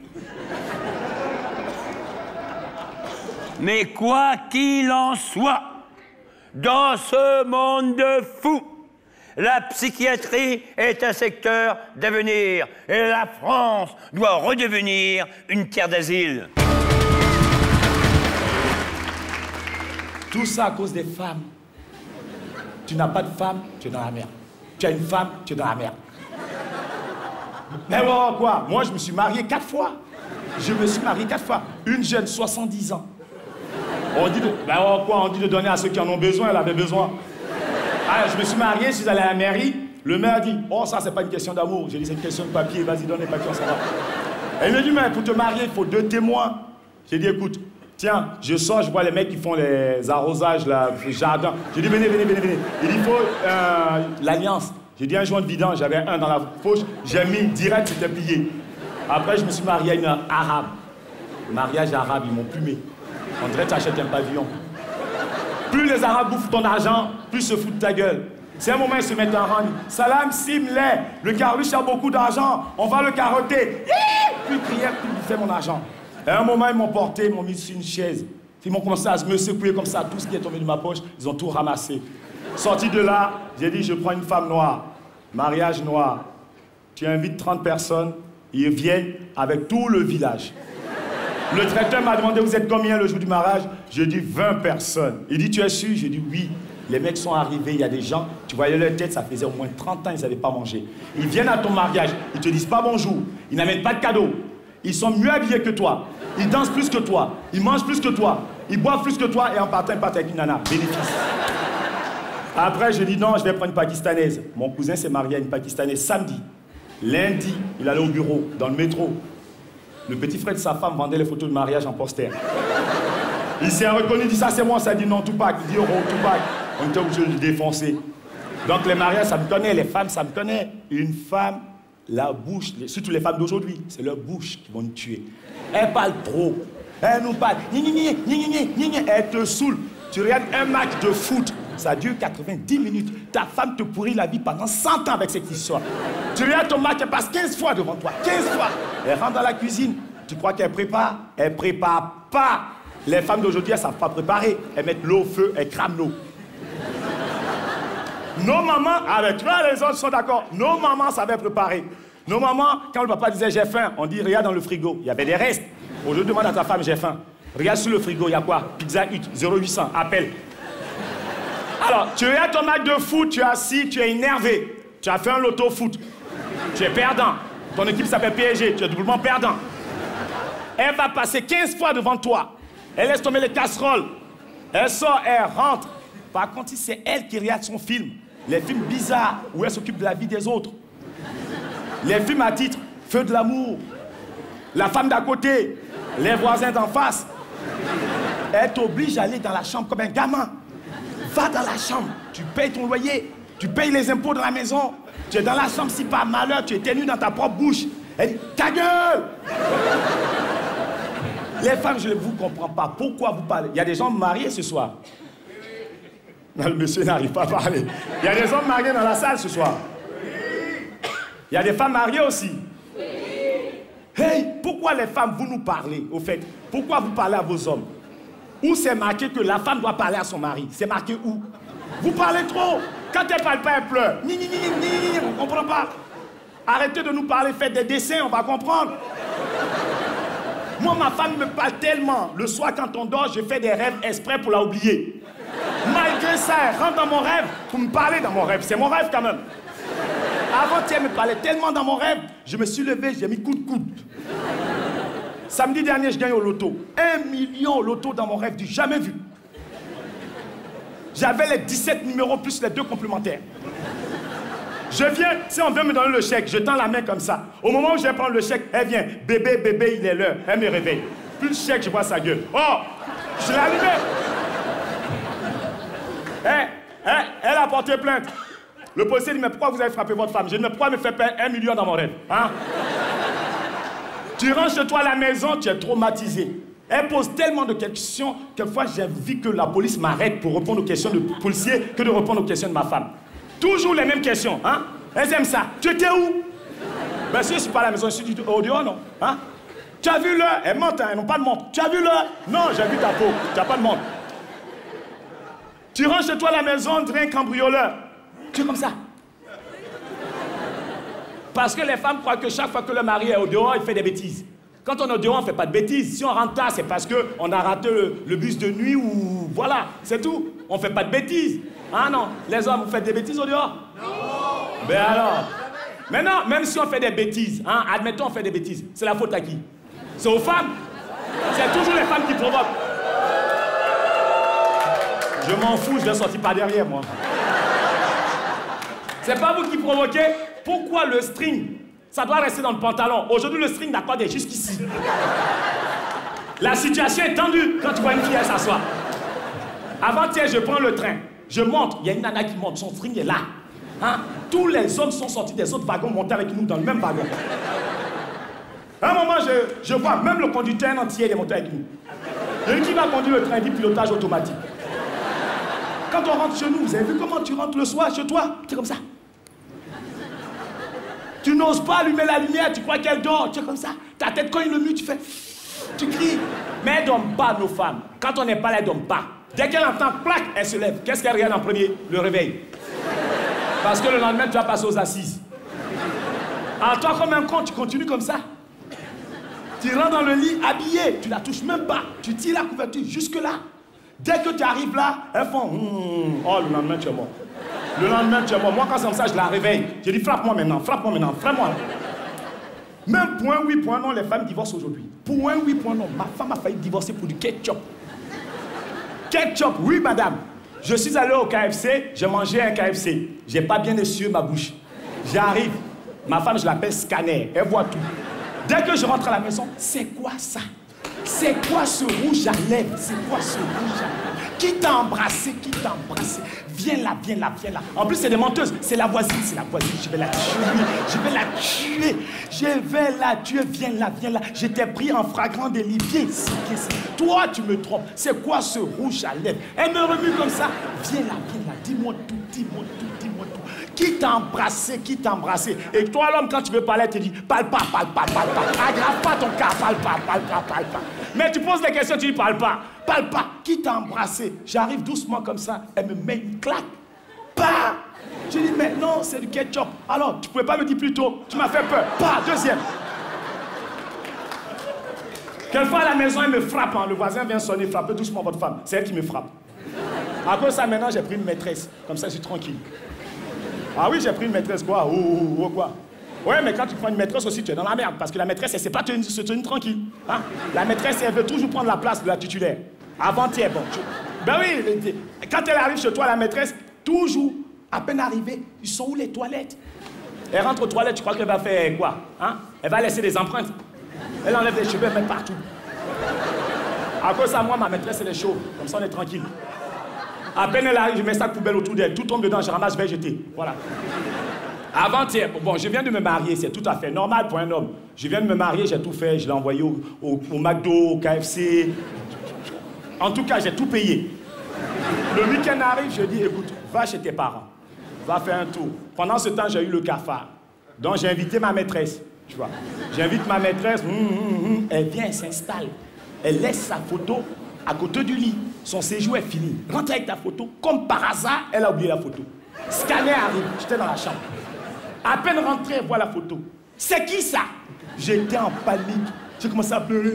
Mais quoi qu'il en soit, dans ce monde de fous, la psychiatrie est un secteur d'avenir et la France doit redevenir une terre d'asile. Tout ça à cause des femmes. Tu n'as pas de femme, tu es dans la merde. Tu as une femme, tu es dans la merde. Mais bon, quoi? Moi, je me suis marié quatre fois. Je me suis marié quatre fois. Une jeune, soixante-dix ans. On dit de... Ben oh, quoi? On dit de donner à ceux qui en ont besoin, elle avait besoin. Alors, je me suis marié, je suis allé à la mairie. Le maire dit, oh, ça, c'est pas une question d'amour. J'ai dit, c'est une question de papier. Vas-y, donne les papiers, on s'en va. Et il me dit, mais pour te marier, il faut deux témoins. J'ai dit, écoute, tiens, je sors, je vois les mecs qui font les arrosages, là, le jardin. J'ai dit, venez, venez, venez, venez. Il dit, il faut euh, l'alliance. J'ai dit, un joint de vidange, j'avais un dans la poche. J'ai mis direct, c'était plié. Après, je me suis marié à une arabe. Mariage arabe, ils m'ont plumé. On dirait que tu achètes un pavillon. Plus les arabes bouffent ton argent, plus ils se foutent de ta gueule. C'est un moment, ils se mettent en rang. Salam Simleh, le Carluche a beaucoup d'argent, on va le carotter. Plus il criait, plus il fait mon argent. Et à un moment, ils m'ont porté, ils m'ont mis sur une chaise. Ils m'ont commencé à me secouer comme ça, tout ce qui est tombé de ma poche, ils ont tout ramassé. Sorti de là, j'ai dit, je prends une femme noire, mariage noir. Tu invites trente personnes, ils viennent avec tout le village. Le traiteur m'a demandé, vous êtes combien le jour du mariage? J'ai dit, vingt personnes. Il dit, tu es sûr? J'ai dit, oui. Les mecs sont arrivés, il y a des gens, tu voyais leur tête, ça faisait au moins trente ans, ils n'avaient pas mangé. Ils viennent à ton mariage, ils te disent pas bonjour, ils n'amènent pas de cadeaux. Ils sont mieux habillés que toi, ils dansent plus que toi, ils mangent plus que toi, ils boivent plus que toi, et en partant, ils partent avec une nana. Bénéfice. Après, je dis, non, je vais prendre une Pakistanaise. Mon cousin s'est marié à une Pakistanaise samedi. Lundi, il allait au bureau, dans le métro. Le petit frère de sa femme vendait les photos de mariage en poster. Il s'est reconnu, il dit, ça c'est moi, ça dit non, Tupac. Il dit, oh, Tupac. On était obligé de le défoncer. Donc les mariages, ça me connaît, les femmes, ça me connaît. Une femme, la bouche, surtout les femmes d'aujourd'hui, c'est leur bouche qui vont nous tuer. Elle parle trop. Elle nous parle, ni ni ni ni ni ni ni, elle te saoule. Tu regardes un match de foot, ça dure quatre-vingt-dix minutes. Ta femme te pourrit la vie pendant cent ans avec cette histoire. Tu regardes ton match, elle passe quinze fois devant toi, quinze fois. Elle rentre dans la cuisine, tu crois qu'elle prépare? Elle prépare pas. Les femmes d'aujourd'hui, elles ne savent pas préparer. Elles mettent l'eau au feu, elles crament l'eau. Nos mamans, avec toi les autres sont d'accord, nos mamans savaient préparer. Nos mamans, quand le papa disait j'ai faim, on dit regarde dans le frigo, il y avait des restes. Aujourd'hui, demande à ta femme j'ai faim. Regarde sur le frigo, il y a quoi? Pizza Hut, zéro huit cents, appelle. Alors, tu regardes ton match de foot, tu es assis, tu es énervé. Tu as fait un loto foot. Tu es perdant. Ton équipe s'appelle P S G, tu es doublement perdant. Elle va passer quinze fois devant toi. Elle laisse tomber les casseroles. Elle sort, elle rentre. Par contre, si c'est elle qui regarde son film, les films bizarres où elle s'occupe de la vie des autres, les films à titre Feu de l'amour, La femme d'à côté, Les voisins d'en face, elle t'oblige à aller dans la chambre comme un gamin. Va dans la chambre, tu payes ton loyer, tu payes les impôts de la maison, tu es dans la chambre, si par malheur tu es tenu dans ta propre bouche. Elle dit, ta gueule! Les femmes, je ne vous comprends pas. Pourquoi vous parlez? Il y a des hommes mariés ce soir. Non, le monsieur n'arrive pas à parler. Il y a des hommes mariés dans la salle ce soir. Il y a des femmes mariées aussi. Hey, pourquoi les femmes, vous nous parlez, au fait? Pourquoi vous parlez à vos hommes? Où c'est marqué que la femme doit parler à son mari? C'est marqué où? Vous parlez trop. Quand elle parle pas, elle pleure. Ni, ni, ni, ni, ni, ni, on comprend pas. Arrêtez de nous parler, faites des dessins, on va comprendre. Moi, ma femme me parle tellement. Le soir, quand on dort, je fais des rêves exprès pour la oublier. Malgré ça, elle rentre dans mon rêve pour me parler dans mon rêve. C'est mon rêve quand même. Avant-hier, elle me parlait tellement dans mon rêve, je me suis levé, j'ai mis coup de coude. Samedi dernier, je gagne au loto. Un million au loto dans mon rêve, du jamais vu. J'avais les dix-sept numéros plus les deux complémentaires. Je viens, si on veut me donner le chèque, je tends la main comme ça. Au moment où je vais prendre le chèque, elle vient. Bébé, bébé, il est l'heure. Elle me réveille. Plus le chèque, je vois sa gueule. Oh, je l'ai allumé. Elle, elle, elle a porté plainte. Le policier dit, mais pourquoi vous avez frappé votre femme? Je dis, mais pourquoi me fait perdre un million dans mon rêve? Hein? Tu rentres chez toi à la maison, tu es traumatisé. Elle pose tellement de questions, quelquefois j'ai envie que la police m'arrête pour répondre aux questions du policier que de répondre aux questions de ma femme. Toujours les mêmes questions, hein? Elles aiment ça. Tu étais où? Ben si je suis pas à la maison, je suis au dehors, non? Hein? Tu as vu l'heure? Elles mentent, hein? Elles n'ont pas de montre. Tu as vu l'heure? Non, j'ai vu ta peau. Tu n'as pas de montre. Tu rentres chez toi à la maison, on dirait un cambrioleur. Tu es comme ça. Parce que les femmes croient que chaque fois que le mari est au dehors, il fait des bêtises. Quand on est au dehors, on ne fait pas de bêtises. Si on rentre tard, c'est parce qu'on a raté le, le bus de nuit ou... Voilà, c'est tout. On ne fait pas de bêtises. Ah non, les hommes, vous faites des bêtises au dehors? Non. Ben alors. Maintenant, même si on fait des bêtises, hein, admettons on fait des bêtises, c'est la faute à qui? C'est aux femmes. C'est toujours les femmes qui provoquent. Je m'en fous, je vais sortir par derrière, moi. C'est pas vous qui provoquez. Pourquoi le string? Ça doit rester dans le pantalon. Aujourd'hui, le string n'a pas d'accordé jusqu'ici. La situation est tendue quand tu vois une fille, elle s'assoit. Avant-hier, je prends le train. Je monte, il y a une nana qui monte, son string est là. Hein? Tous les hommes sont sortis des autres wagons, montés avec nous dans le même wagon. À un moment, je, je vois même le conducteur entier, il est monté avec nous. Et qui va conduire le train? Il dit pilotage automatique. Quand on rentre chez nous, vous avez vu comment tu rentres le soir chez toi? Tu es comme ça. Tu n'oses pas allumer la lumière, tu crois qu'elle dort, tu es comme ça. Ta tête cogne le mur, tu fais... Tu cries. Mais elles ne dorment pas, nos femmes. Quand on n'est pas là, elles ne dorment pas. Dès qu'elle entend plaque, elle se lève. Qu'est-ce qu'elle regarde en premier? Le réveil. Parce que le lendemain, tu vas passer aux assises. Alors toi, comme un con, tu continues comme ça. Tu rentres dans le lit habillé, tu la touches même pas. Tu tires la couverture jusque-là. Dès que tu arrives là, elles font... Mmm, oh, le lendemain, tu es mort. Le lendemain, tu es mort. Moi, quand c'est comme ça, je la réveille. Je dis, frappe-moi maintenant, frappe-moi maintenant, frappe-moi. Même point oui, point non, les femmes divorcent aujourd'hui. Point oui, point non. Ma femme a failli divorcer pour du ketchup. Ketchup, oui, madame. Je suis allé au K F C, j'ai mangé un K F C. J'ai pas bien essuyé ma bouche. J'arrive. Ma femme, je l'appelle scanner. Elle voit tout. Dès que je rentre à la maison, c'est quoi ça? C'est quoi ce rouge à lèvres? C'est quoi ce rouge à lèvres? Qui t'a embrassé? Qui t'a embrassé? Viens là, viens là, viens là. En plus, c'est des menteuses. C'est la voisine, c'est la voisine. Je vais la tuer. Je vais la tuer. Je vais la tuer. Viens là, viens là. Je t'ai pris en flagrant délit. Viens ici, viens ici. Toi, tu me trompes. C'est quoi ce rouge à lèvres? Elle me remue comme ça. Viens là, viens là. Dis-moi tout, dis-moi tout, dis-moi tout. Qui t'a embrassé? Qui t'a embrassé? Et toi, l'homme, quand tu veux parler, tu dis parle pas, parle pas, parle pas. Aggrave pas ton cas, parle pas, parle pas, parle pas. Mais tu poses des questions, tu dis parle pas, parle pas. Qui t'a embrassé? J'arrive doucement comme ça, elle me met une claque. Pas. Je dis mais non, c'est du ketchup. Alors, tu pouvais pas me dire plus tôt, tu m'as fait peur. Pas. Deuxième. Quelquefois à la maison, elle me frappe. Hein. Le voisin vient sonner, frapper doucement votre femme. C'est elle qui me frappe. À cause de ça, maintenant, j'ai pris une maîtresse. Comme ça, je suis tranquille. Ah oui, j'ai pris une maîtresse, quoi? Oh, oh, oh, quoi? Ouais, mais quand tu prends une maîtresse aussi, tu es dans la merde. Parce que la maîtresse, elle sait pas tenir, se tenir tranquille. Hein? La maîtresse, elle veut toujours prendre la place de la titulaire. Avant-hier, bon. Tu... Ben oui, quand elle arrive chez toi, la maîtresse, toujours, à peine arrivée, ils sont où les toilettes? Elle rentre aux toilettes, tu crois qu'elle va faire quoi? Hein? Elle va laisser des empreintes. Elle enlève les cheveux, elle met partout. À cause de ça, moi, ma maîtresse, elle est chaude. Comme ça, on est tranquille. À peine elle arrive, je mets sac poubelle autour d'elle. Tout tombe dedans, je ramasse, je vais jeter. Voilà. Avant-hier, bon, je viens de me marier, c'est tout à fait normal pour un homme. Je viens de me marier, j'ai tout fait. Je l'ai envoyé au, au, au McDo, au K F C. En tout cas, j'ai tout payé. Le week-end arrive, je dis, écoute, va chez tes parents. Va faire un tour. Pendant ce temps, j'ai eu le cafard. Donc, j'ai invité ma maîtresse. Tu vois. J'invite ma maîtresse, hum, hum, hum, elle vient, elle s'installe. Elle laisse sa photo à côté du lit. Son séjour est fini. Rentre avec ta photo. Comme par hasard, elle a oublié la photo. Scanner arrive. J'étais dans la chambre. À peine rentré, elle voit la photo. C'est qui ça? J'étais en panique. J'ai commencé à pleurer.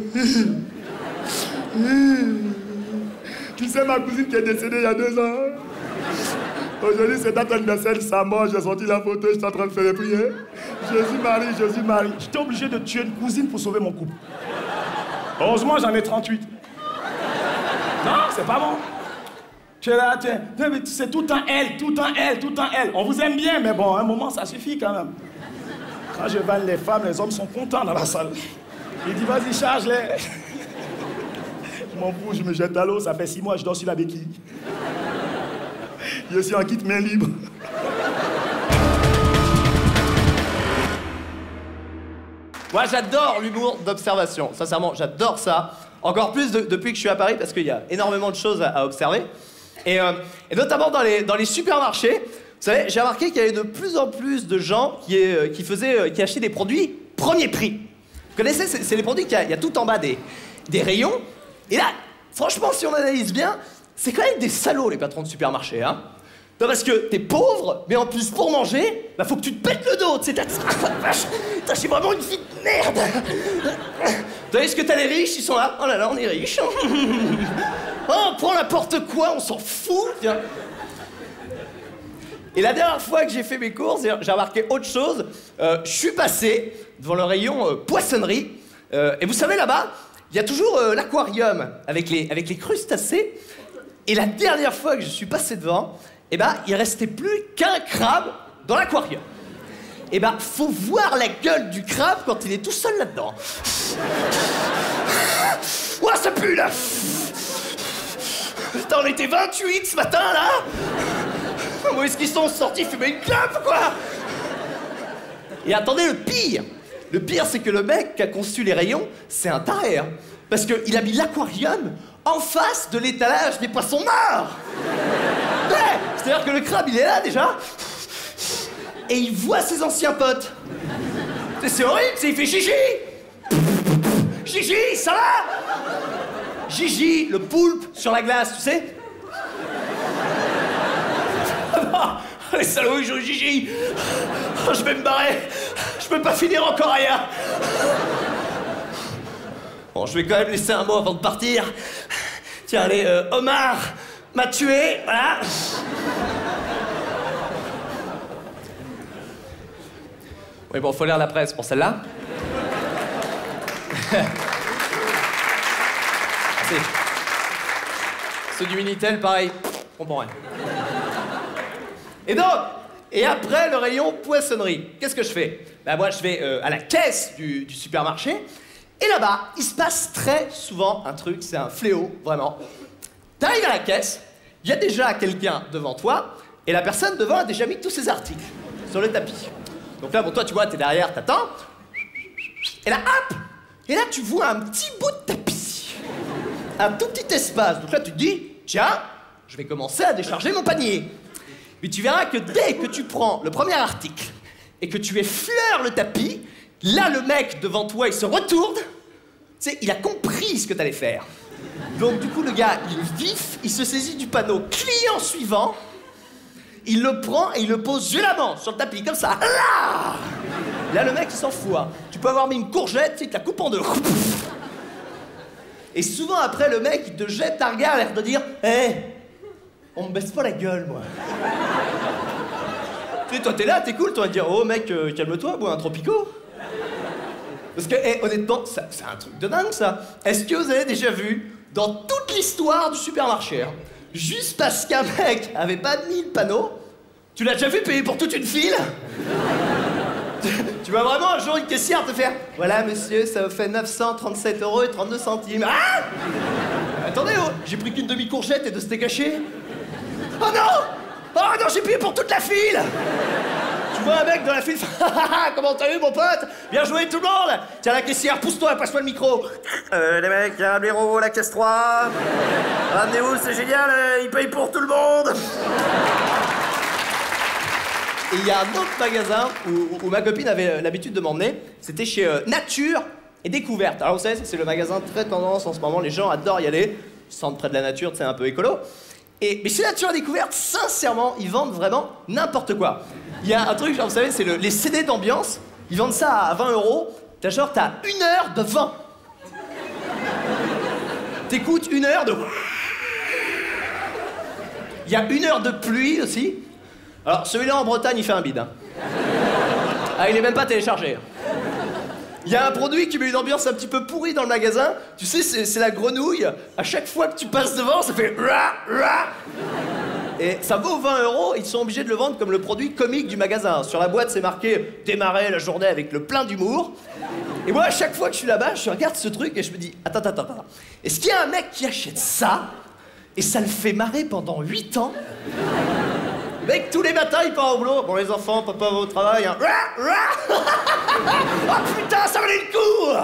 Tu sais, ma cousine qui est décédée il y a deux ans. Aujourd'hui, c'est date anniversaire de sa mort. J'ai sorti la photo, j'étais en train de faire les prières. Jésus-Marie, Jésus-Marie. J'étais obligé de tuer une cousine pour sauver mon couple. Heureusement, j'en ai trente-huit. Non, c'est pas bon. Tu es là, tu es... C'est tout un elle, tout un elle, tout un elle. On vous aime bien, mais bon, à un moment, ça suffit quand même. Quand je vanne les femmes, les hommes sont contents dans la salle. Il dit, vas-y, charge-les. Je m'en fous, je me jette à l'eau. Ça fait six mois, je dors sur la béquille. Je suis en kit main libre. Moi, j'adore l'humour d'observation. Sincèrement, j'adore ça. Encore plus de, depuis que je suis à Paris, parce qu'il y a énormément de choses à, à observer. Et, euh, et notamment dans les, dans les supermarchés, vous savez, j'ai remarqué qu'il y avait de plus en plus de gens qui, euh, qui, faisaient, euh, qui achetaient des produits premier prix. Vous connaissez, c'est, c'est les produits qu'il y a, il y a tout en bas des, des rayons. Et là, franchement, si on analyse bien, c'est quand même des salauds, les patrons de supermarchés, hein. Non, parce que t'es pauvre, mais en plus, pour manger, bah faut que tu te pètes le dos, tu sais, t'as... Vache, j'ai vraiment une vie de merde. T'as vu ce que t'as les riches, ils sont là, oh là là, on est riches. Oh, on prend n'importe quoi, on s'en fout, tiens. Et la dernière fois que j'ai fait mes courses, j'ai remarqué autre chose. Euh, je suis passé devant le rayon euh, poissonnerie, euh, et vous savez, là-bas, il y a toujours euh, l'aquarium avec les, avec les crustacés. Et la dernière fois que je suis passé devant, eh ben, il restait plus qu'un crabe dans l'aquarium. Eh ben, faut voir la gueule du crabe quand il est tout seul là-dedans. Ouah, ça pue, là. Putain, on était vingt-huit ce matin, là. Où est-ce qu'ils sont sortis fumer une clope, quoi? Et attendez, le pire. Le pire, c'est que le mec qui a conçu les rayons, c'est un taré, hein. Parce qu'il a mis l'aquarium en face de l'étalage des poissons morts. Ouais, c'est-à-dire que le crabe, il est là, déjà. Et il voit ses anciens potes. C'est horrible, c'est il fait Gigi. Gigi, ça va? Gigi, le poulpe sur la glace, tu sais. Oh, les salauds, ils jouent Gigi. Oh, je vais me barrer. Je peux pas finir encore rien. Bon, je vais quand même laisser un mot avant de partir. Tiens, allez, euh, Omar m'a tué, voilà. Oui, bon, faut lire la presse pour celle-là. Merci. Ceux du Minitel, pareil, je comprends rien. Et donc, et après le rayon poissonnerie, qu'est-ce que je fais? Ben moi, je vais euh, à la caisse du, du supermarché. Et là-bas, il se passe très souvent un truc, c'est un fléau, vraiment. T'arrives à la caisse, il y a déjà quelqu'un devant toi, et la personne devant a déjà mis tous ses articles sur le tapis. Donc là, bon, toi, tu vois, t'es derrière, t'attends. Et là, hop! Et là, tu vois un petit bout de tapis. Un tout petit espace. Donc là, tu te dis, tiens, je vais commencer à décharger mon panier. Mais tu verras que dès que tu prends le premier article et que tu effleures le tapis, là, le mec devant toi, il se retourne. Tu sais, il a compris ce que t'allais faire. Donc, du coup, le gars, il est vif, il se saisit du panneau client suivant, il le prend et il le pose violemment sur le tapis, comme ça. Là, là le mec, il s'en fout. Hein. Tu peux avoir mis une courgette, il te la coupe en deux. Et souvent, après, le mec, il te jette un regard, l'air de dire, hé, hey, on me baisse pas la gueule, moi. Tu sais, toi, t'es là, t'es cool, toi, à dire, oh mec, euh, calme-toi, bois un Tropico. Parce que, hey, honnêtement, ça- c'est un truc de dingue, ça. Est-ce que vous avez déjà vu, dans toute l'histoire du supermarché, hein, juste parce qu'un mec avait pas mis le panneau, tu l'as déjà vu payer pour toute une file? Tu vois vraiment un jour une caissière te faire « Voilà, monsieur, ça vous fait neuf cent trente-sept euros et trente-deux centimes. » Ah! Attendez, oh, j'ai pris qu'une demi-courgette et deux steaks hachés. Oh non! Oh non, j'ai payé pour toute la file! Tu vois un mec dans la file, comment t'as eu, mon pote? Bien joué, tout le monde! Tiens, la caissière, pousse-toi, passe-moi le micro. Euh, les mecs, y'a un blaireau, la caisse trois. Ramenez-vous, c'est génial, euh, il paye pour tout le monde. Et il y a un autre magasin où, où ma copine avait l'habitude de m'emmener. C'était chez euh, Nature et Découverte. Alors vous savez, c'est le magasin très tendance en ce moment. Les gens adorent y aller. Ils se sentent près de la nature, c'est un peu écolo. Et, mais chez Nature et Découverte, sincèrement, ils vendent vraiment n'importe quoi. Il y a un truc, genre, vous savez, c'est le, les C D d'ambiance. Ils vendent ça à vingt euros. T'as genre, t'as une heure de vent. T'écoutes une heure de... Il y a une heure de pluie aussi. Alors, celui-là en Bretagne, il fait un bide. Hein. Ah, il est même pas téléchargé. Il y a un produit qui met une ambiance un petit peu pourrie dans le magasin. Tu sais, c'est la grenouille. À chaque fois que tu passes devant, ça fait... Et ça vaut vingt euros. Ils sont obligés de le vendre comme le produit comique du magasin. Sur la boîte, c'est marqué « Démarrer la journée avec le plein d'humour ». Et moi, à chaque fois que je suis là-bas, je regarde ce truc et je me dis « Attends, attends, attends. Est-ce qu'il y a un mec qui achète ça et ça le fait marrer pendant huit ans ?» Le mec, tous les matins, il part au boulot. Bon, les enfants, papa va au travail. Hein. Oh putain, ça valait le coup!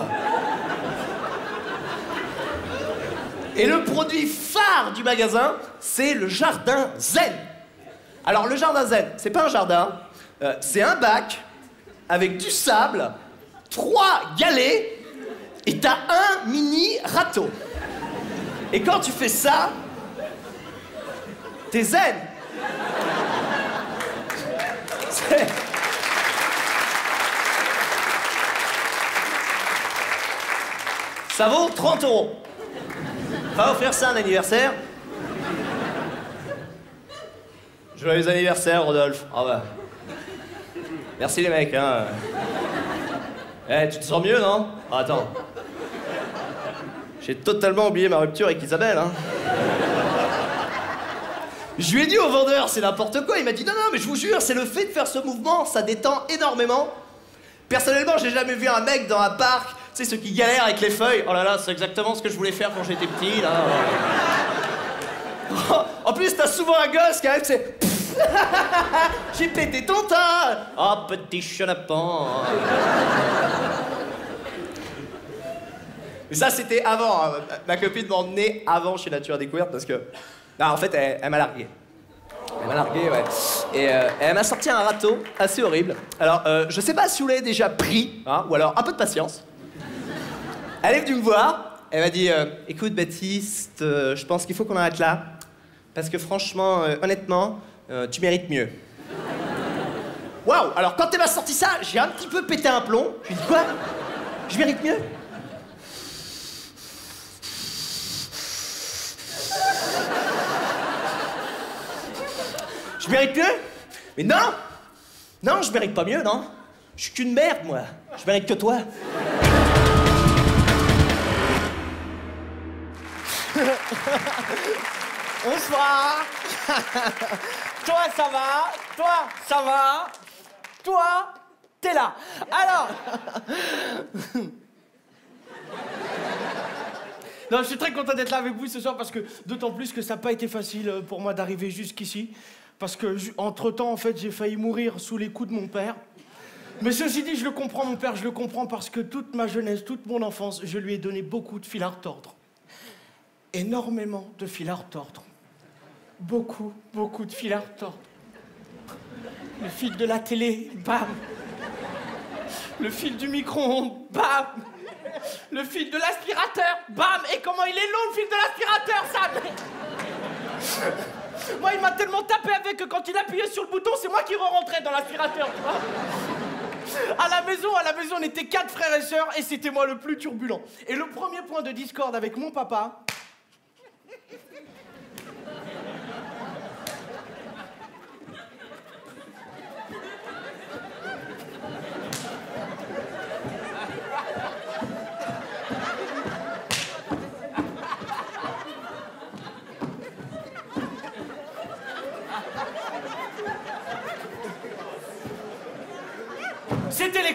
Et le produit phare du magasin, c'est le jardin zen. Alors, le jardin zen, c'est pas un jardin, euh, c'est un bac avec du sable, trois galets, et t'as un mini râteau. Et quand tu fais ça, t'es zen. Ça vaut trente euros. Va offrir ça à un anniversaire. Joyeux anniversaire, Rodolphe. Ah bah. Merci les mecs, hein. Eh, hey, tu te sens mieux, non? Ah, attends. J'ai totalement oublié ma rupture avec Isabelle, hein. Je lui ai dit au vendeur, c'est n'importe quoi. Il m'a dit, non, non, mais je vous jure, c'est le fait de faire ce mouvement, ça détend énormément. Personnellement, j'ai jamais vu un mec dans un parc, tu sais, ceux qui galèrent avec les feuilles. Oh là là, c'est exactement ce que je voulais faire quand j'étais petit, là. En plus, t'as souvent un gosse qui arrive, c'est... J'ai pété ton tas. Oh, petit chenapan. Mais ça, c'était avant. Hein. Ma copine m'a emmené avant chez Nature Découverte parce que... Non, en fait, elle, elle m'a largué. Elle m'a largué, ouais. Et euh, elle m'a sorti un râteau assez horrible. Alors, euh, je sais pas si vous l'avez déjà pris, hein, ou alors un peu de patience. Elle est venue me voir. Elle m'a dit euh, écoute, Baptiste, euh, je pense qu'il faut qu'on arrête là. Parce que franchement, euh, honnêtement, euh, tu mérites mieux. Waouh! Alors, quand elle m'a sorti ça, j'ai un petit peu pété un plomb. Je lui ai dit quoi? Je mérite mieux? Je mérite mieux? Mais non! Non, je mérite pas mieux, non? Je suis qu'une merde, moi. Je mérite que toi. Bonsoir. Toi, ça va? Toi, ça va? Toi, t'es là. Alors... Non, je suis très content d'être là avec vous ce soir parce que d'autant plus que ça n'a pas été facile pour moi d'arriver jusqu'ici. Parce que, entre-temps, en fait, j'ai failli mourir sous les coups de mon père. Mais ceci dit, je le comprends, mon père, je le comprends parce que toute ma jeunesse, toute mon enfance, je lui ai donné beaucoup de fil à retordre. Énormément de fil à retordre. Beaucoup, beaucoup de fil à retordre. Le fil de la télé, bam. Le fil du micro-ondes, bam. Le fil de l'aspirateur, bam. Et comment il est long, le fil de l'aspirateur, ça. Moi, il m'a tellement tapé avec que quand il appuyait sur le bouton, c'est moi qui re-rentrais dans l'aspirateur, tu vois. À la maison, à la maison, on était quatre frères et sœurs et c'était moi le plus turbulent. Et le premier point de discorde avec mon papa...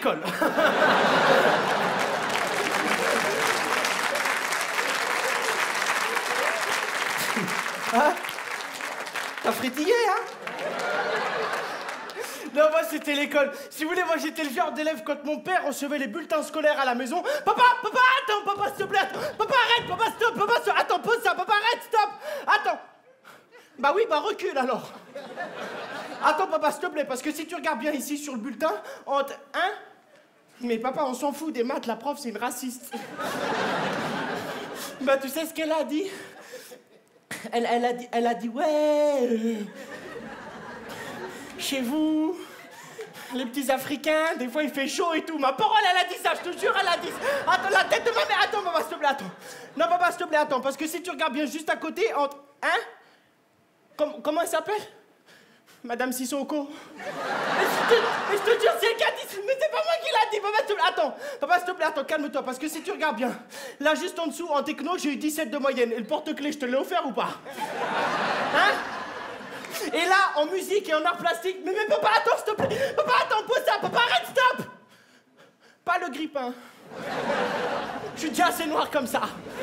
l'école. Hein? T'as frétillé, hein? Non, moi, c'était l'école. Si vous voulez, moi, j'étais le genre d'élève quand mon père recevait les bulletins scolaires à la maison. Papa, papa, attends, papa, s'il te plaît, attends. Papa, arrête, papa, stop, papa, stop. Attends, pose ça, papa, arrête, stop. Attends. Bah oui, bah recule, alors. Attends, papa, s'il te plaît, parce que si tu regardes bien ici sur le bulletin, entre... Hein? Mais papa, on s'en fout des maths, la prof, c'est une raciste. Bah, tu sais ce qu'elle a dit? Elle, elle, a dit, elle a dit, ouais, euh, chez vous, les petits Africains, des fois il fait chaud et tout. Ma parole, elle a dit ça, je te jure, elle a dit ça. Attends, la tête de ma mère, attends, papa, s'il te plaît, attends. Non, papa, s'il te plaît, attends, parce que si tu regardes bien juste à côté, entre... Hein? Com comment elle s'appelle? Madame Sissoko. Mais je te, mais je te jure, c'est elle qui a dit, mais c'est pas moi qui l'a dit, papa, s'il te plaît, attends. Papa, s'il te plaît, attends, calme-toi, parce que si tu regardes bien, là, juste en dessous, en techno, j'ai eu dix-sept de moyenne. Et le porte-clés, je te l'ai offert ou pas? Hein? Et là, en musique et en art plastique, mais, mais papa, attends, s'il te plaît. Papa, attends, pose ça, papa, arrête, stop. Pas le grippin. Je suis déjà assez noir comme ça.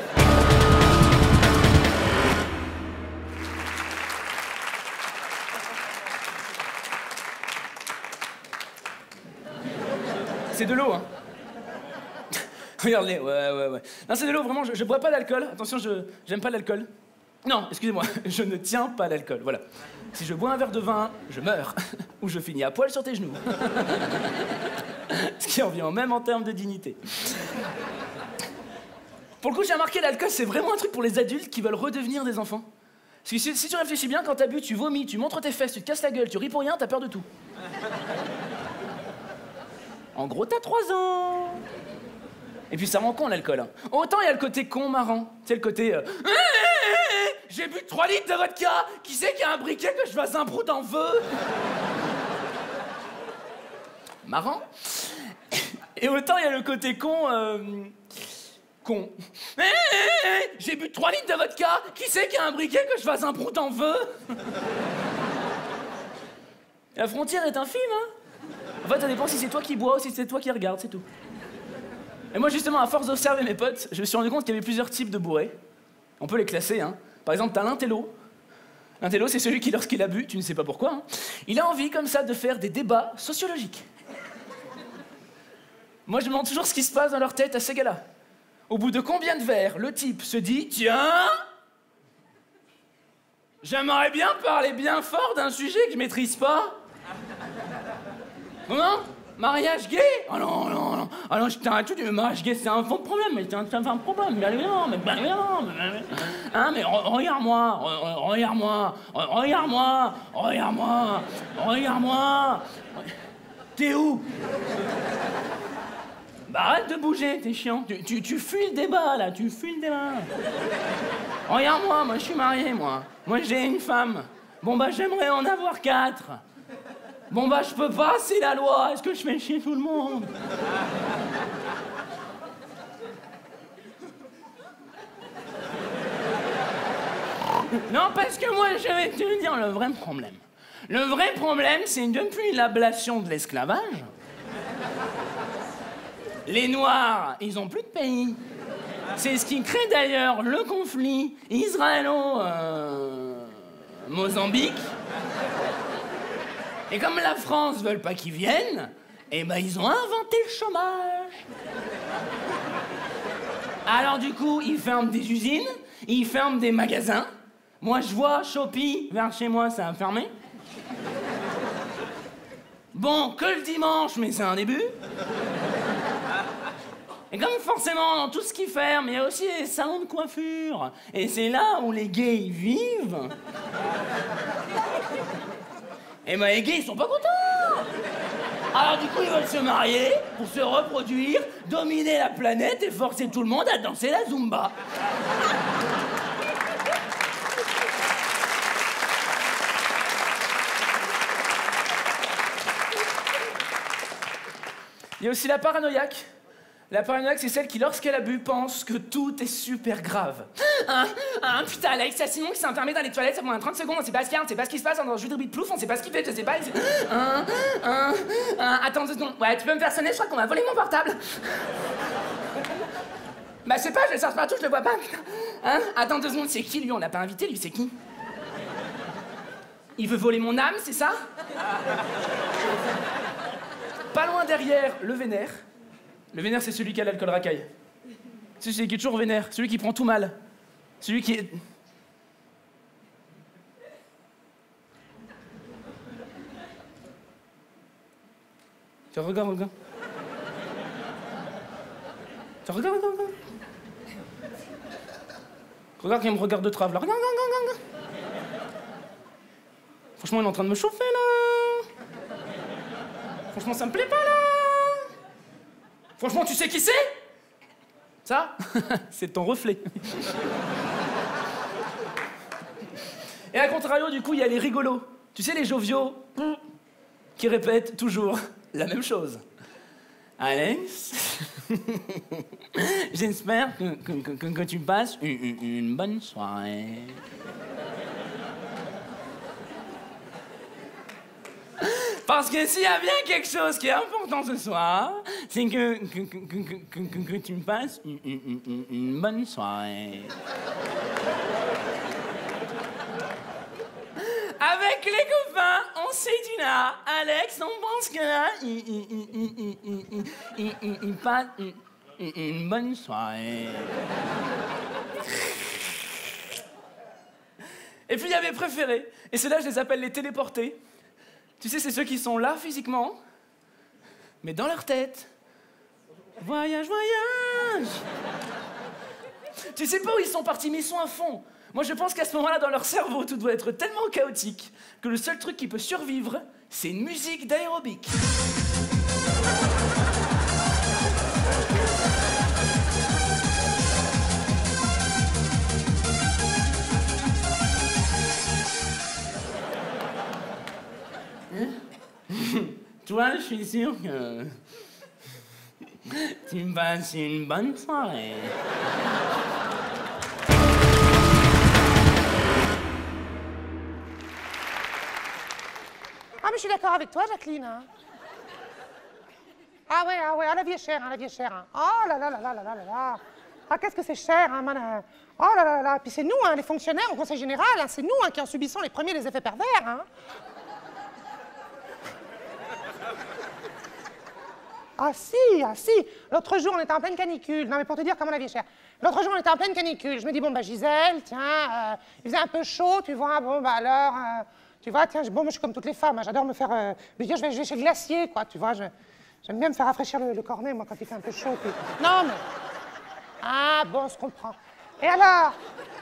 C'est de l'eau, hein. Regarde-les, ouais, ouais, ouais. Non, c'est de l'eau, vraiment, je, je bois pas d'alcool. Attention, je j'aime pas l'alcool. Non, excusez-moi, je ne tiens pas l'alcool, voilà. Si je bois un verre de vin, je meurs. Ou je finis à poil sur tes genoux. Ce qui en vient même en termes de dignité. Pour le coup, j'ai remarqué, l'alcool, c'est vraiment un truc pour les adultes qui veulent redevenir des enfants. Parce que si, si tu réfléchis bien, quand t'as bu, tu vomis, tu montres tes fesses, tu te casses la gueule, tu ris pour rien, t'as peur de tout. En gros, t'as trois ans. Et puis ça rend con, l'alcool. Hein. Autant il y a le côté con marrant. C'est le côté... Euh... J'ai bu trois litres de vodka. Qui c'est qui a un briquet que je fasse un prout en feu? Marrant. Et autant il y a le côté con... Euh... Con. J'ai bu trois litres de vodka. Qui c'est qui a un briquet que je fasse un prout en feu? La frontière est infime, hein. En fait, ça dépend si c'est toi qui bois ou si c'est toi qui regardes, c'est tout. Et moi, justement, à force d'observer mes potes, je me suis rendu compte qu'il y avait plusieurs types de bourrés. On peut les classer, hein. Par exemple, t'as l'intello. L'intello, c'est celui qui, lorsqu'il a bu, tu ne sais pas pourquoi, hein, il a envie, comme ça, de faire des débats sociologiques. Moi, je me demande toujours ce qui se passe dans leur tête à ces gars-là. Au bout de combien de verres, le type se dit « Tiens, j'aimerais bien parler bien fort d'un sujet que je maîtrise pas. » Comment? Mariage gay? Oh non, non, non. Ah non, je t'arrête tout, mais mariage gay, c'est un faux problème, mais c'est un, un problème, mais non, mais ben non, mais... Hein, mais re regarde-moi, re regarde-moi, re regarde-moi, regarde-moi, regarde-moi. T'es où? Bah arrête de bouger, t'es chiant. Tu, tu, tu fuis le débat, là, tu fuis le débat. Regarde-moi, moi, je suis marié, moi. Moi, j'ai une femme. Bon, bah, j'aimerais en avoir quatre. Bon bah je peux pas, c'est la loi. Est-ce que je fais chier tout le monde? Non, parce que moi je vais te dire le vrai problème. Le vrai problème, c'est depuis l'ablation de l'esclavage, les Noirs, ils ont plus de pays. C'est ce qui crée d'ailleurs le conflit israélo-mozambique. Et comme la France veut pas qu'ils viennent, eh ben ils ont inventé le chômage. Alors du coup, ils ferment des usines, ils ferment des magasins. Moi, je vois Shopee vers chez moi, ça a fermé. Bon, que le dimanche, mais c'est un début. Et comme forcément, dans tout ce qui ferme, il y a aussi les salons de coiffure. Et c'est là où les gays ils vivent. Et ben les gays, ils sont pas contents. Alors du coup, ils veulent se marier pour se reproduire, dominer la planète et forcer tout le monde à danser la Zumba. Il y a aussi la paranoïaque. La paranoïaque, c'est celle qui, lorsqu'elle a bu, pense que tout est super grave. Hein, hein, putain, Alex, ça Simon qui s'est enfermé dans les toilettes, ça prend trente secondes, on sait pas ce qu'il y a, on sait pas ce qui se passe, on est dans le jus de rubis de plouf, on sait pas ce qu'il fait, je sais pas. Il... Hein, hein, hein, attends deux secondes. Ouais, tu peux me faire sonner, je crois qu'on m'a volé mon portable. Bah, je sais pas, je le cherche partout, je le vois pas, putain. Hein, attends deux secondes, c'est qui lui? On l'a pas invité, lui, c'est qui? Il veut voler mon âme, c'est ça? Pas loin derrière, le vénère. Le vénère, c'est celui qui a l'alcool racaille. C'est celui qui est toujours vénère, celui qui prend tout mal. Celui qui est... Tiens, regarde, regarde. Tiens, regarde, regarde, regarde. Regarde qu'il me regarde de trave, là. Regarde, regarde, regarde. Franchement, il est en train de me chauffer, là. Franchement, ça me plaît pas, là. Franchement, tu sais qui c'est? Ça? C'est ton reflet. Et à contrario, du coup, il y a les rigolos. Tu sais, les joviaux qui répètent toujours la même chose. Alex, j'espère que, que, que, que tu passes une, une, une bonne soirée. Parce que s'il y a bien quelque chose qui est important ce soir, c'est que, que, que, que, que, que, que tu me passes une, une, une, une bonne soirée. Avec les copains, on s'est dit là, Alex, on pense que là, il, il, il, il, il, il, il, il passe une, une bonne soirée. Et puis il y a mes préférés, et ceux-là, je les appelle les téléportés. Tu sais, c'est ceux qui sont là physiquement, mais dans leur tête. Voyage, voyage. Tu sais pas où ils sont partis, mais ils sont à fond. Moi, je pense qu'à ce moment-là, dans leur cerveau, tout doit être tellement chaotique que le seul truc qui peut survivre, c'est une musique d'aérobic. Toi, je suis sûr que tu me passes une bonne soirée. Ah, mais je suis d'accord avec toi, Jacqueline. Hein. Ah ouais, ah ouais, ah, la vie est chère, hein, la vie est chère. Hein. Oh là là là là là là là là. Ah, qu'est-ce que c'est cher, hein, man. Oh là là là. Puis c'est nous, hein, les fonctionnaires au Conseil général, hein, c'est nous hein, qui en subissons les premiers les effets pervers. Hein. Ah si, ah si. L'autre jour, on était en pleine canicule. Non, mais pour te dire comment la vie est chère. L'autre jour, on était en pleine canicule. Je me dis, bon, bah, Gisèle, tiens, euh, il faisait un peu chaud, tu vois, bon, bah, alors, euh, tu vois, tiens, bon, moi, je suis comme toutes les femmes, hein, j'adore me faire, euh, me dire, je vais, je vais chez le glacier, quoi, tu vois, je, j'aime bien me faire rafraîchir le, le cornet, moi, quand il fait un peu chaud. Puis... Non, mais... Ah, bon, on se comprend. Et alors,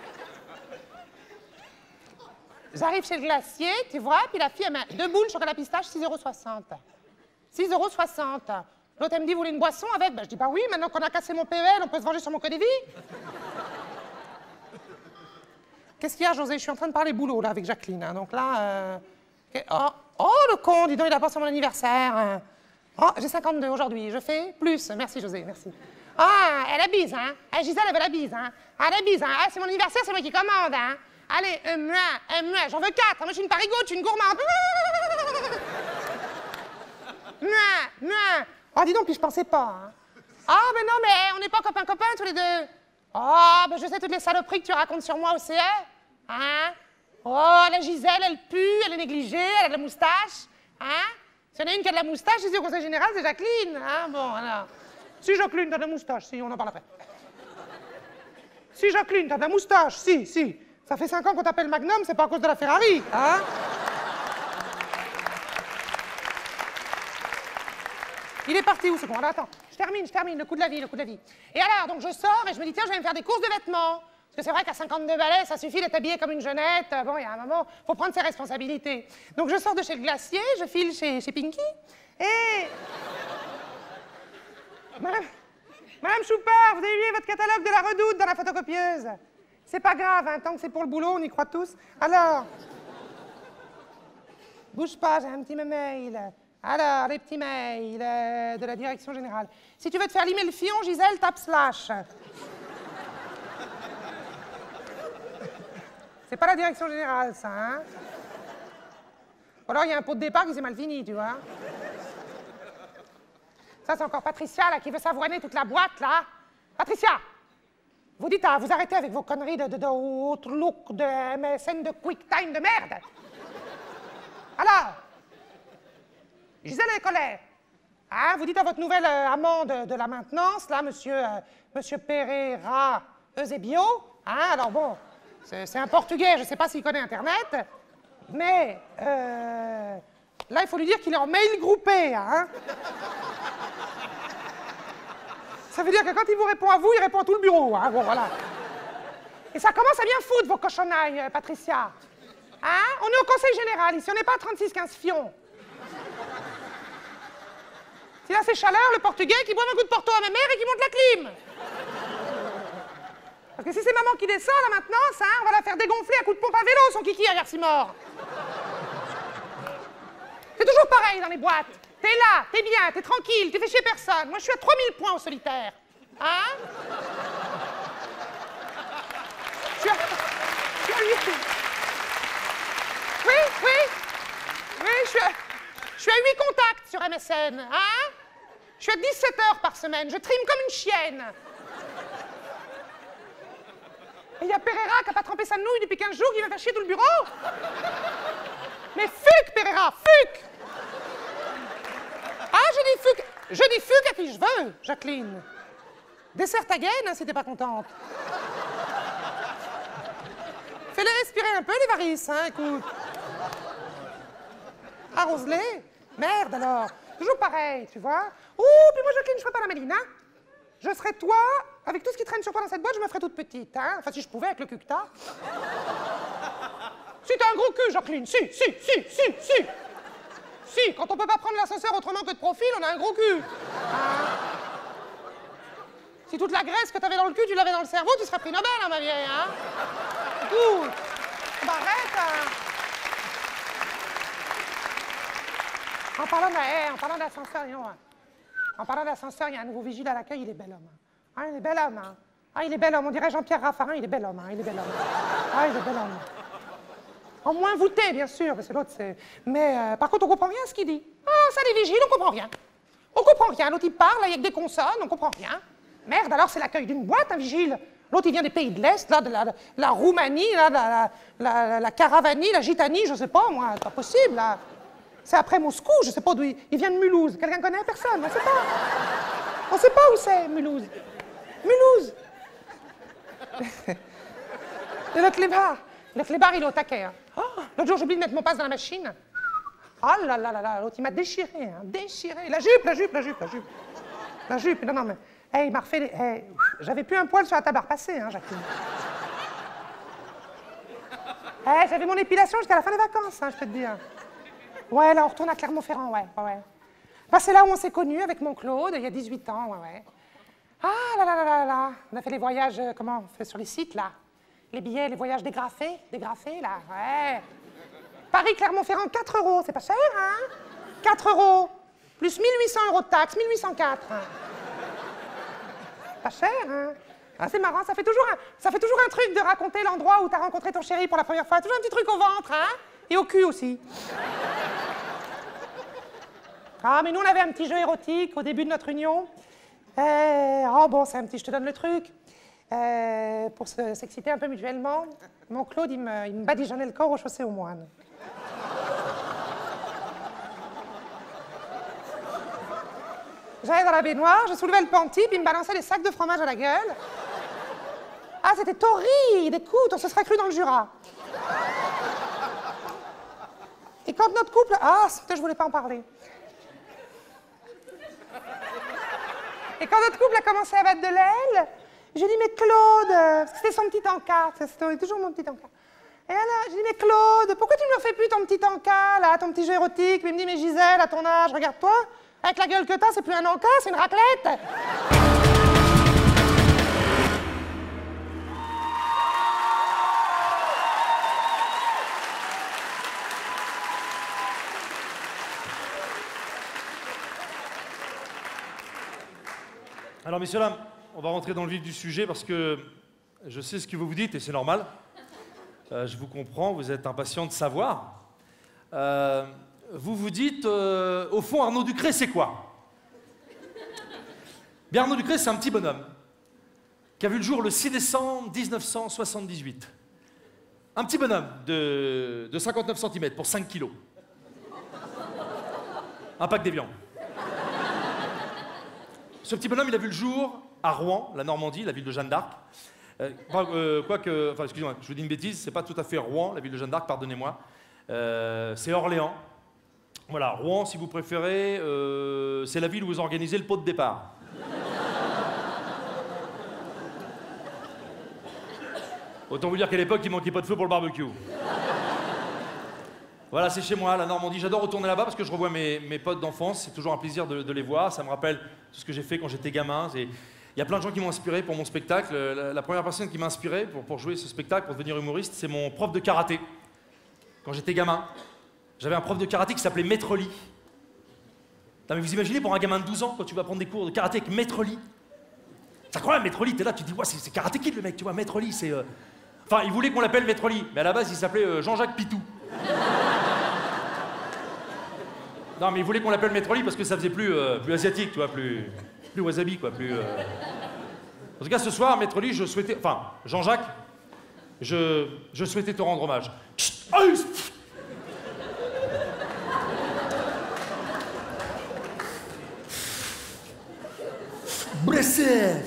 j'arrive chez le glacier, tu vois, puis la fille, elle met deux boules chocolat pistache, six euros soixante. six euros soixante. L'autre, elle me dit, vous voulez une boisson avec? Ben, je dis, bah oui, maintenant qu'on a cassé mon P E L, on peut se venger sur mon code de vie. Qu'est-ce qu'il y a, José? Je suis en train de parler boulot, là, avec Jacqueline. Hein. Donc là, euh... oh, oh, le con, dis donc, il a pensé à mon anniversaire. Hein. Oh, j'ai cinquante-deux aujourd'hui, je fais plus. Merci, José, merci. Ah, elle a bise, hein? Ah, Gisèle, elle veut la bise, hein? Ah, la bise, hein? Ah, c'est mon anniversaire, c'est moi qui commande, hein? Allez, un mois, un mois, j'en veux quatre. Moi, je suis une parigote, je suis une gourmande. Mouah, mouah. Oh, dis donc, puis je pensais pas. Hein. Ah, mais non, mais on n'est pas copains-copains tous les deux. Oh, ben je sais toutes les saloperies que tu racontes sur moi au C E. Hein? Oh, la Gisèle, elle pue, elle est négligée, elle a de la moustache. Hein? S'il y en a une qui a de la moustache, ici au Conseil général, c'est Jacqueline. Hein? Bon, alors. Si Jacqueline, t'as de la moustache, si, on en parle après. Si Jacqueline, t'as de la moustache, si, si. Ça fait cinq ans qu'on t'appelle Magnum, c'est pas à cause de la Ferrari. Hein? Il est parti où ce con? Alors attends, je termine, je termine, le coup de la vie, le coup de la vie. Et alors, donc je sors et je me dis, tiens, je vais me faire des courses de vêtements. Parce que c'est vrai qu'à cinquante-deux balais, ça suffit d'être habillé comme une jeunette. Bon, il y a un moment, faut prendre ses responsabilités. Donc je sors de chez le glacier, je file chez, chez Pinky, et... Madame, Madame Choupard, vous avez oublié votre catalogue de la Redoute dans la photocopieuse. C'est pas grave, hein, tant que c'est pour le boulot, on y croit tous. Alors... Bouge pas, j'ai un petit mail. Alors, les petits mails euh, de la direction générale. Si tu veux te faire limer le fion, Gisèle, tape slash. C'est pas la direction générale, ça, hein? Ou alors, il y a un pot de départ qui s'est mal fini, tu vois. Ça, c'est encore Patricia, là, qui veut s'avoiner toute la boîte, là. Patricia! Vous dites, ah, vous arrêtez avec vos conneries de, de, de Outlook, de M S N, de QuickTime, de merde. Alors, Gisèle est colère. Hein, vous dites à votre nouvelle euh, amant de, de la maintenance, là, monsieur, euh, monsieur Pereira Eusebio. Hein, alors bon, c'est un portugais, je ne sais pas s'il connaît Internet, mais euh, là, il faut lui dire qu'il est en mail groupé. Hein. Ça veut dire que quand il vous répond à vous, il répond à tout le bureau. Hein, bon, voilà. Et ça commence à bien foutre, vos cochonnailles, Patricia. Hein? On est au conseil général, ici, on n'est pas à trente-six quinze fions. C'est là, c'est chaleur, le portugais qui boit un coup de porto à ma mère et qui monte la clim. Parce que si c'est maman qui descend, la maintenance, hein, on va la faire dégonfler à coups de pompe à vélo, son kiki à Garcimore. C'est toujours pareil dans les boîtes. T'es là, t'es bien, t'es tranquille, t'es fait chier personne. Moi, je suis à trois mille points au solitaire. Hein? Je suis à... Je suis à huit... Oui, oui. Oui, je suis à... Je suis à huit contacts sur M S N. Hein? Je suis à dix-sept heures par semaine. Je trime comme une chienne. Et il y a Pereira qui n'a pas trempé sa nouille depuis quinze jours qui va faire chier tout le bureau. Mais fuck, Pereira, fuck! Ah, je dis fuck, je dis fuck à qui je veux, Jacqueline. Dessert ta gaine, hein, si t'es pas contente. Fais-les respirer un peu, les varices, hein, écoute. Arrose-les. Merde, alors. Toujours pareil, tu vois. Ouh, puis moi, Jacqueline, je ferais pas la maline, hein. Je serais toi, avec tout ce qui traîne sur toi dans cette boîte, je me ferais toute petite, hein. Enfin, si je pouvais, avec le cul que t'as. Si t'as un gros cul, Jacqueline, si, si, si, si, si. Si, quand on peut pas prendre l'ascenseur autrement que de profil, on a un gros cul. Hein? Si toute la graisse que t'avais dans le cul, tu l'avais dans le cerveau, tu serais prix Nobel, hein, ma vieille, hein. Écoute, bah arrête, hein. En parlant de, hey, en parlant d'ascenseur, en parlant d'ascenseur, il y a un nouveau vigile à l'accueil, il est bel homme. Hein, il est bel homme, hein. Ah, il est bel homme, on dirait Jean-Pierre Raffarin, il est bel homme, hein, il est bel homme. Ah, il est bel homme. En moins voûté, bien sûr, parce que l'autre, c'est... Mais euh, par contre, on comprend rien ce qu'il dit. Ah, ça, les vigiles, on comprend rien. On comprend rien. L'autre, il parle, il y a que des consonnes, on comprend rien. Merde, alors c'est l'accueil d'une boîte, un vigile. L'autre, il vient des pays de l'Est, là, de la, de la Roumanie, là, de la, la, la, la Caravanie, la Gitanie, je sais pas, moi, c'est pas possible, là. C'est après Moscou, je sais pas d'où il... Il vient de Mulhouse. Quelqu'un connaît? Personne, on sait pas. On sait pas où c'est, Mulhouse. Mulhouse. Et le clébard. Le clébard, il est au taquet. Hein. Oh, l'autre jour, j'ai oublié de mettre mon passe dans la machine. Oh là là là là, l'autre, il m'a déchiré, hein, déchiré. La jupe, la jupe, la jupe, la jupe. La jupe, non, non, mais... Hey, il m'a refait... Les... Hey, j'avais plus un poil sur la table à repasser, hein, Jacqueline. Hey, j'avais mon épilation jusqu'à la fin des vacances, hein, je peux te dire. Ouais, là, on retourne à Clermont-Ferrand, ouais, ouais. Bah, c'est là où on s'est connus avec mon Claude, il y a dix-huit ans, ouais, ouais. Ah là là là là là, on a fait les voyages, euh, comment, on fait sur les sites, là. Les billets, les voyages dégrafés, dégrafés, là, ouais. Paris-Clermont-Ferrand, quatre euros, c'est pas cher, hein? quatre euros, plus mille huit cents euros de taxes, mille huit cent quatre. Hein. Pas cher, hein? Ah, c'est marrant, ça fait, toujours un, ça fait toujours un truc de raconter l'endroit où t'as rencontré ton chéri pour la première fois. Toujours un petit truc au ventre, hein? Et au cul aussi. Ah, mais nous, on avait un petit jeu érotique au début de notre union. Euh, oh, bon, c'est un petit, je te donne le truc. Euh, pour s'exciter un peu mutuellement, mon Claude, il me, il me badigeonnait le corps aux chaussées aux moines. J'allais dans la baignoire, je soulevais le panty, puis il me balançait des sacs de fromage à la gueule. Ah, c'était torride, écoute, on se serait cru dans le Jura. Et quand notre couple... Ah, putain, je voulais pas en parler. Et quand notre couple a commencé à battre de l'aile, j'ai dit, mais Claude, parce que c'était son petit encas, c'était toujours mon petit encas. Et alors, j'ai dit, mais Claude, pourquoi tu ne me refais plus ton petit encas, là, ton petit jeu érotique? Puis il me dit, mais Gisèle, à ton âge, regarde-toi, avec la gueule que t'as, c'est plus un encas, c'est une raclette. messieurs, dames, on va rentrer dans le vif du sujet parce que je sais ce que vous vous dites et c'est normal. Euh, je vous comprends, vous êtes impatient de savoir. Euh, vous vous dites, euh, au fond, Arnaud Ducré, c'est quoi? Bien, Arnaud Ducré, c'est un petit bonhomme qui a vu le jour le six décembre mille neuf cent soixante-dix-huit. Un petit bonhomme de, de cinquante-neuf centimètres pour cinq kilos. Un pack d'évian. Ce petit bonhomme, il a vu le jour à Rouen, la Normandie, la ville de Jeanne d'Arc. Euh, euh, Quoique, enfin, excusez-moi, je vous dis une bêtise, c'est pas tout à fait Rouen, la ville de Jeanne d'Arc, pardonnez-moi. Euh, c'est Orléans. Voilà, Rouen, si vous préférez, euh, c'est la ville où vous organisez le pot de départ. Autant vous dire qu'à l'époque, il manquait pas de feu pour le barbecue. Voilà, c'est chez moi, la Normandie. J'adore retourner là-bas parce que je revois mes, mes potes d'enfance. C'est toujours un plaisir de, de les voir. Ça me rappelle tout ce que j'ai fait quand j'étais gamin. Il y a plein de gens qui m'ont inspiré pour mon spectacle. La, la première personne qui m'a inspiré pour, pour jouer ce spectacle, pour devenir humoriste, c'est mon prof de karaté. Quand j'étais gamin, j'avais un prof de karaté qui s'appelait Maître Lee. Non, mais vous imaginez pour un gamin de douze ans, quand tu vas prendre des cours de karaté avec Maître Lee. C'est incroyable, Maître Lee, t'es là, tu te dis, ouais, c'est Karate Kid le mec, tu vois, Maître Lee, c'est... Euh... Enfin, il voulait qu'on l'appelle Maître Lee, mais à la base, il s'appelait euh, Jean-Jacques Pitou. Non, mais il voulait qu'on l'appelle Maître Lee parce que ça faisait plus, euh, plus asiatique, tu vois, plus, plus wasabi, quoi, plus... Euh... En tout cas, ce soir, Maître Lee, je souhaitais... Enfin, Jean-Jacques, je, je souhaitais te rendre hommage. Blessé.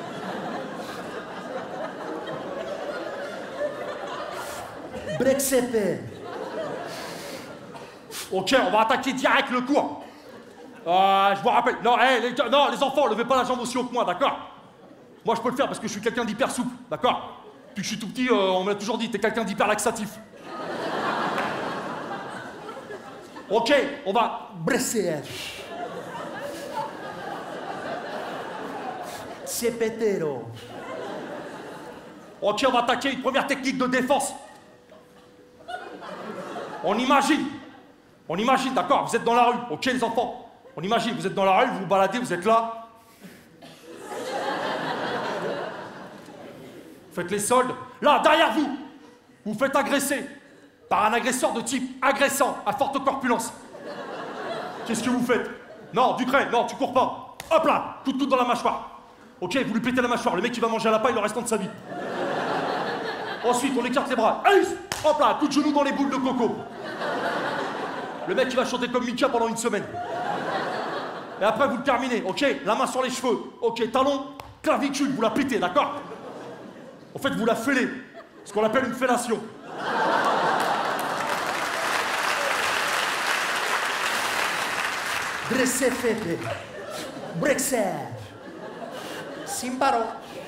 Brexepé. Ok, on va attaquer direct le cours. Euh, je vous rappelle, non, hey, les, non, les enfants, levez pas la jambe aussi haut que moi, d'accord? Moi, je peux le faire parce que je suis quelqu'un d'hyper souple, d'accord? Depuis que je suis tout petit, euh, on me l'a toujours dit, t'es quelqu'un d'hyper laxatif. Ok, on va bresser. C'est pétéro. Ok, on va attaquer une première technique de défense. On imagine. On imagine, d'accord, vous êtes dans la rue, ok les enfants? On imagine, vous êtes dans la rue, vous vous baladez, vous êtes là. Vous faites les soldes. Là, derrière vous, vous vous faites agresser par un agresseur de type agressant, à forte corpulence. Qu'est-ce que vous faites? Non, Ducré, non, tu cours pas. Hop là, coup de tout dans la mâchoire. Ok, vous lui pétez la mâchoire, le mec il va manger à la paille le restant de sa vie. Ensuite, on écarte les bras. Aïe, hop là, coup de genou dans les boules de coco. Le mec il va chanter comme Mika pendant une semaine. Et après vous le terminez, ok? La main sur les cheveux, ok, talon, clavicule, vous la pétez, d'accord? En fait, vous la fêlez, ce qu'on appelle une fellation. Dressé fête, brexer, simparo.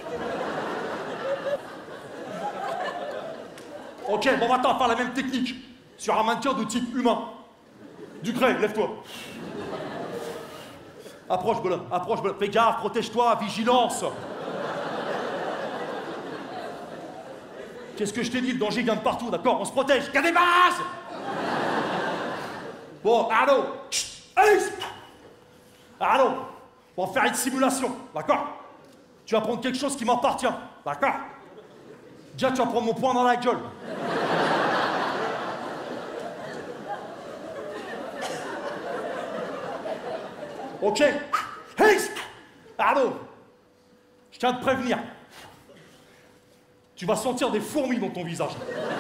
Ok, bon maintenant on va faire la même technique sur un maintien de type humain. Ducré, lève-toi. Approche, bonhomme, approche, bonhomme. Fais gaffe, protège-toi, vigilance. Qu'est-ce que je t'ai dit? Le danger vient de partout, d'accord? On se protège. Il y a des bases. Bon, Arnaud. Arnaud, on va faire une simulation, d'accord? Tu vas prendre quelque chose qui m'appartient, d'accord? Déjà, tu vas prendre mon poing dans la gueule. Ok. Hey, Arnaud, je tiens à te prévenir. Tu vas sentir des fourmis dans ton visage.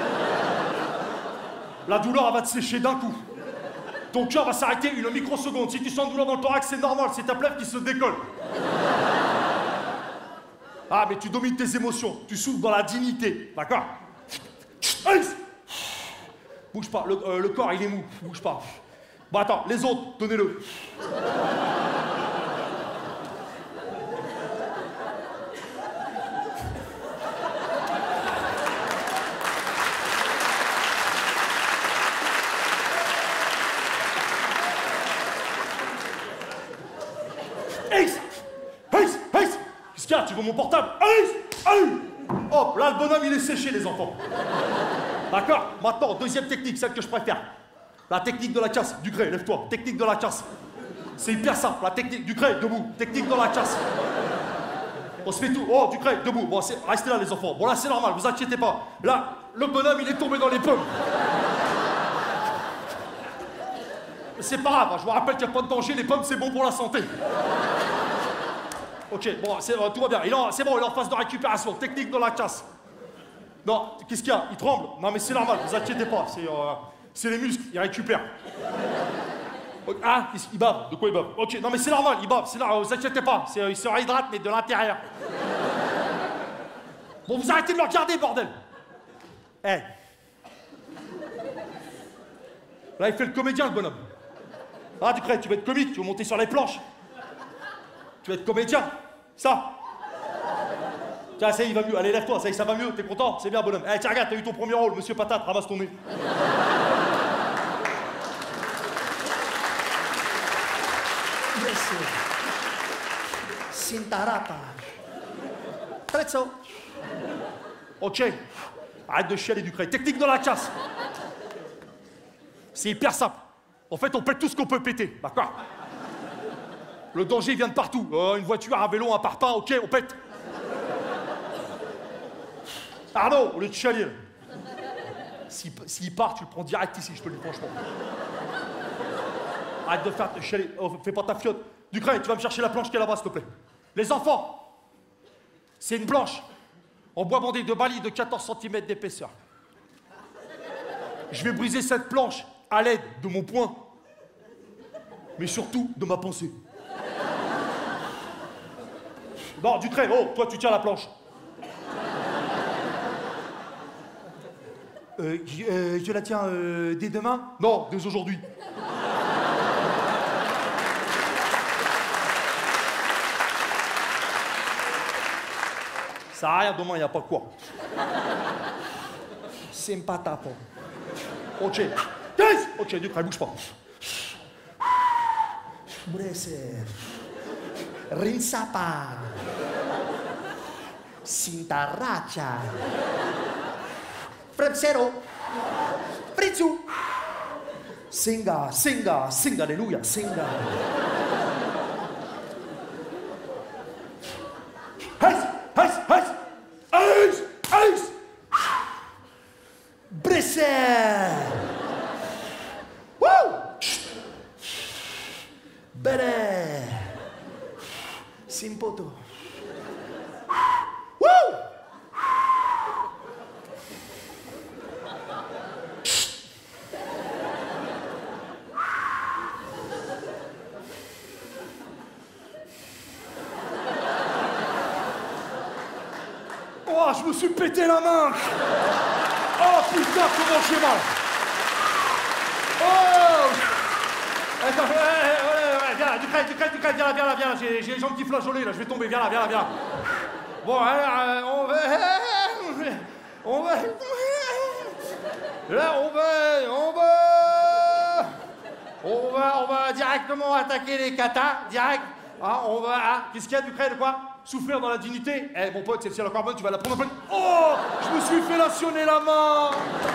La douleur, elle va te sécher d'un coup. Ton cœur va s'arrêter une microseconde. Si tu sens une douleur dans le thorax, c'est normal, c'est ta plèvre qui se décolle. Ah, mais tu domines tes émotions, tu souffles dans la dignité, d'accord? Hey, bouge pas, le, euh, le corps il est mou, bouge pas. Bon attends, les autres, donnez-le. Ace! Ace! Ace! Qu'est-ce qu'il y a? Tu veux mon portable? Ace! Ace! Hop, là le bonhomme il est séché les enfants. D'accord? Maintenant, deuxième technique, celle que je préfère. La technique de la casse. Ducré, lève-toi. Technique de la casse. C'est hyper simple. La technique. Ducré, debout. Technique de la casse. On se fait tout. Oh, Ducret, debout. Bon, restez là, les enfants. Bon, là, c'est normal, vous inquiétez pas. Là, le bonhomme, il est tombé dans les pommes. C'est pas grave, je vous rappelle qu'il n'y a pas de danger, les pommes, c'est bon pour la santé. Ok, bon, euh, tout va bien. C'est bon, il est en phase de récupération. Technique dans la casse. Non, qu'est-ce qu'il y a? Il tremble. Non, mais c'est normal, vous inquiétez pas. C'est euh, les muscles, il récupère. Ah, il bave. De quoi il bave? Ok, non, mais c'est normal, il bave. C'est normal, vous inquiétez pas. Il se réhydrate, mais de l'intérieur. Bon, vous arrêtez de le regarder, bordel. Eh. Hey. Là, il fait le comédien, le bonhomme. Ah, Ducret, tu vas être comique, tu vas monter sur les planches. Tu vas être comédien. Ça. Tiens, ça y est, il va mieux. Allez, lève-toi, ça y est, ça va mieux. T'es content? C'est bien, bonhomme. Eh, tiens, regarde, t'as eu ton premier rôle, monsieur Patate, ramasse ton nez. Sintarapa. Prezzo. Ok. Arrête de chialer, Ducret. Technique dans la casse. C'est hyper simple. En fait, on pète tout ce qu'on peut péter, d'accord? Le danger vient de partout. Euh, une voiture, un vélo, un parpaing, ok, on pète. Arnaud, au lieu de chialer. S'il si, part, tu le prends direct ici, je te le dis franchement. Arrête de faire chialer. Oh, fais pas ta fiotte. Ducret, tu vas me chercher la planche qui est là-bas, s'il te plaît. Les enfants, c'est une planche en bois bandé de Bali de quatorze centimètres d'épaisseur. Je vais briser cette planche à l'aide de mon poing, mais surtout de ma pensée. Non, Ducret, oh, toi tu tiens la planche. Euh, je, euh, je la tiens euh, dès demain? Non, dès aujourd'hui. Ça sert à rien, demain, il n'y a pas quoi. Sympatapo. Ok. Yes! Ok, Ducret, bouge pas. Brese. Rinsapa. Sintaracha. Frepsero. Fritzu. Singa, singa, singa, alléluia, singa. Heis, heis, heis. Heis, heis. Brese. Woo! Bene. Simpoto. Woo! Oh, je me suis pété la main. Oh putain, comment j'ai mal. Oh. Attends, ouais, ouais, ouais, viens là, Ducret, Ducret, Ducret, viens là, viens là, viens là, j'ai les jambes qui flageolées là, je vais tomber, viens là, viens là, viens là. Bon, alors, euh, on va... On va... Là, on va... On va... On va, on va directement attaquer les katas, direct. Hein, on va... Hein, qu'est-ce qu'il y a, Ducret, de quoi? Souffrir dans la dignité. Eh, mon pote, celle-ci, elle est encore bonne, tu vas la prendre en pleine... Oh, je me suis fait lationner la main.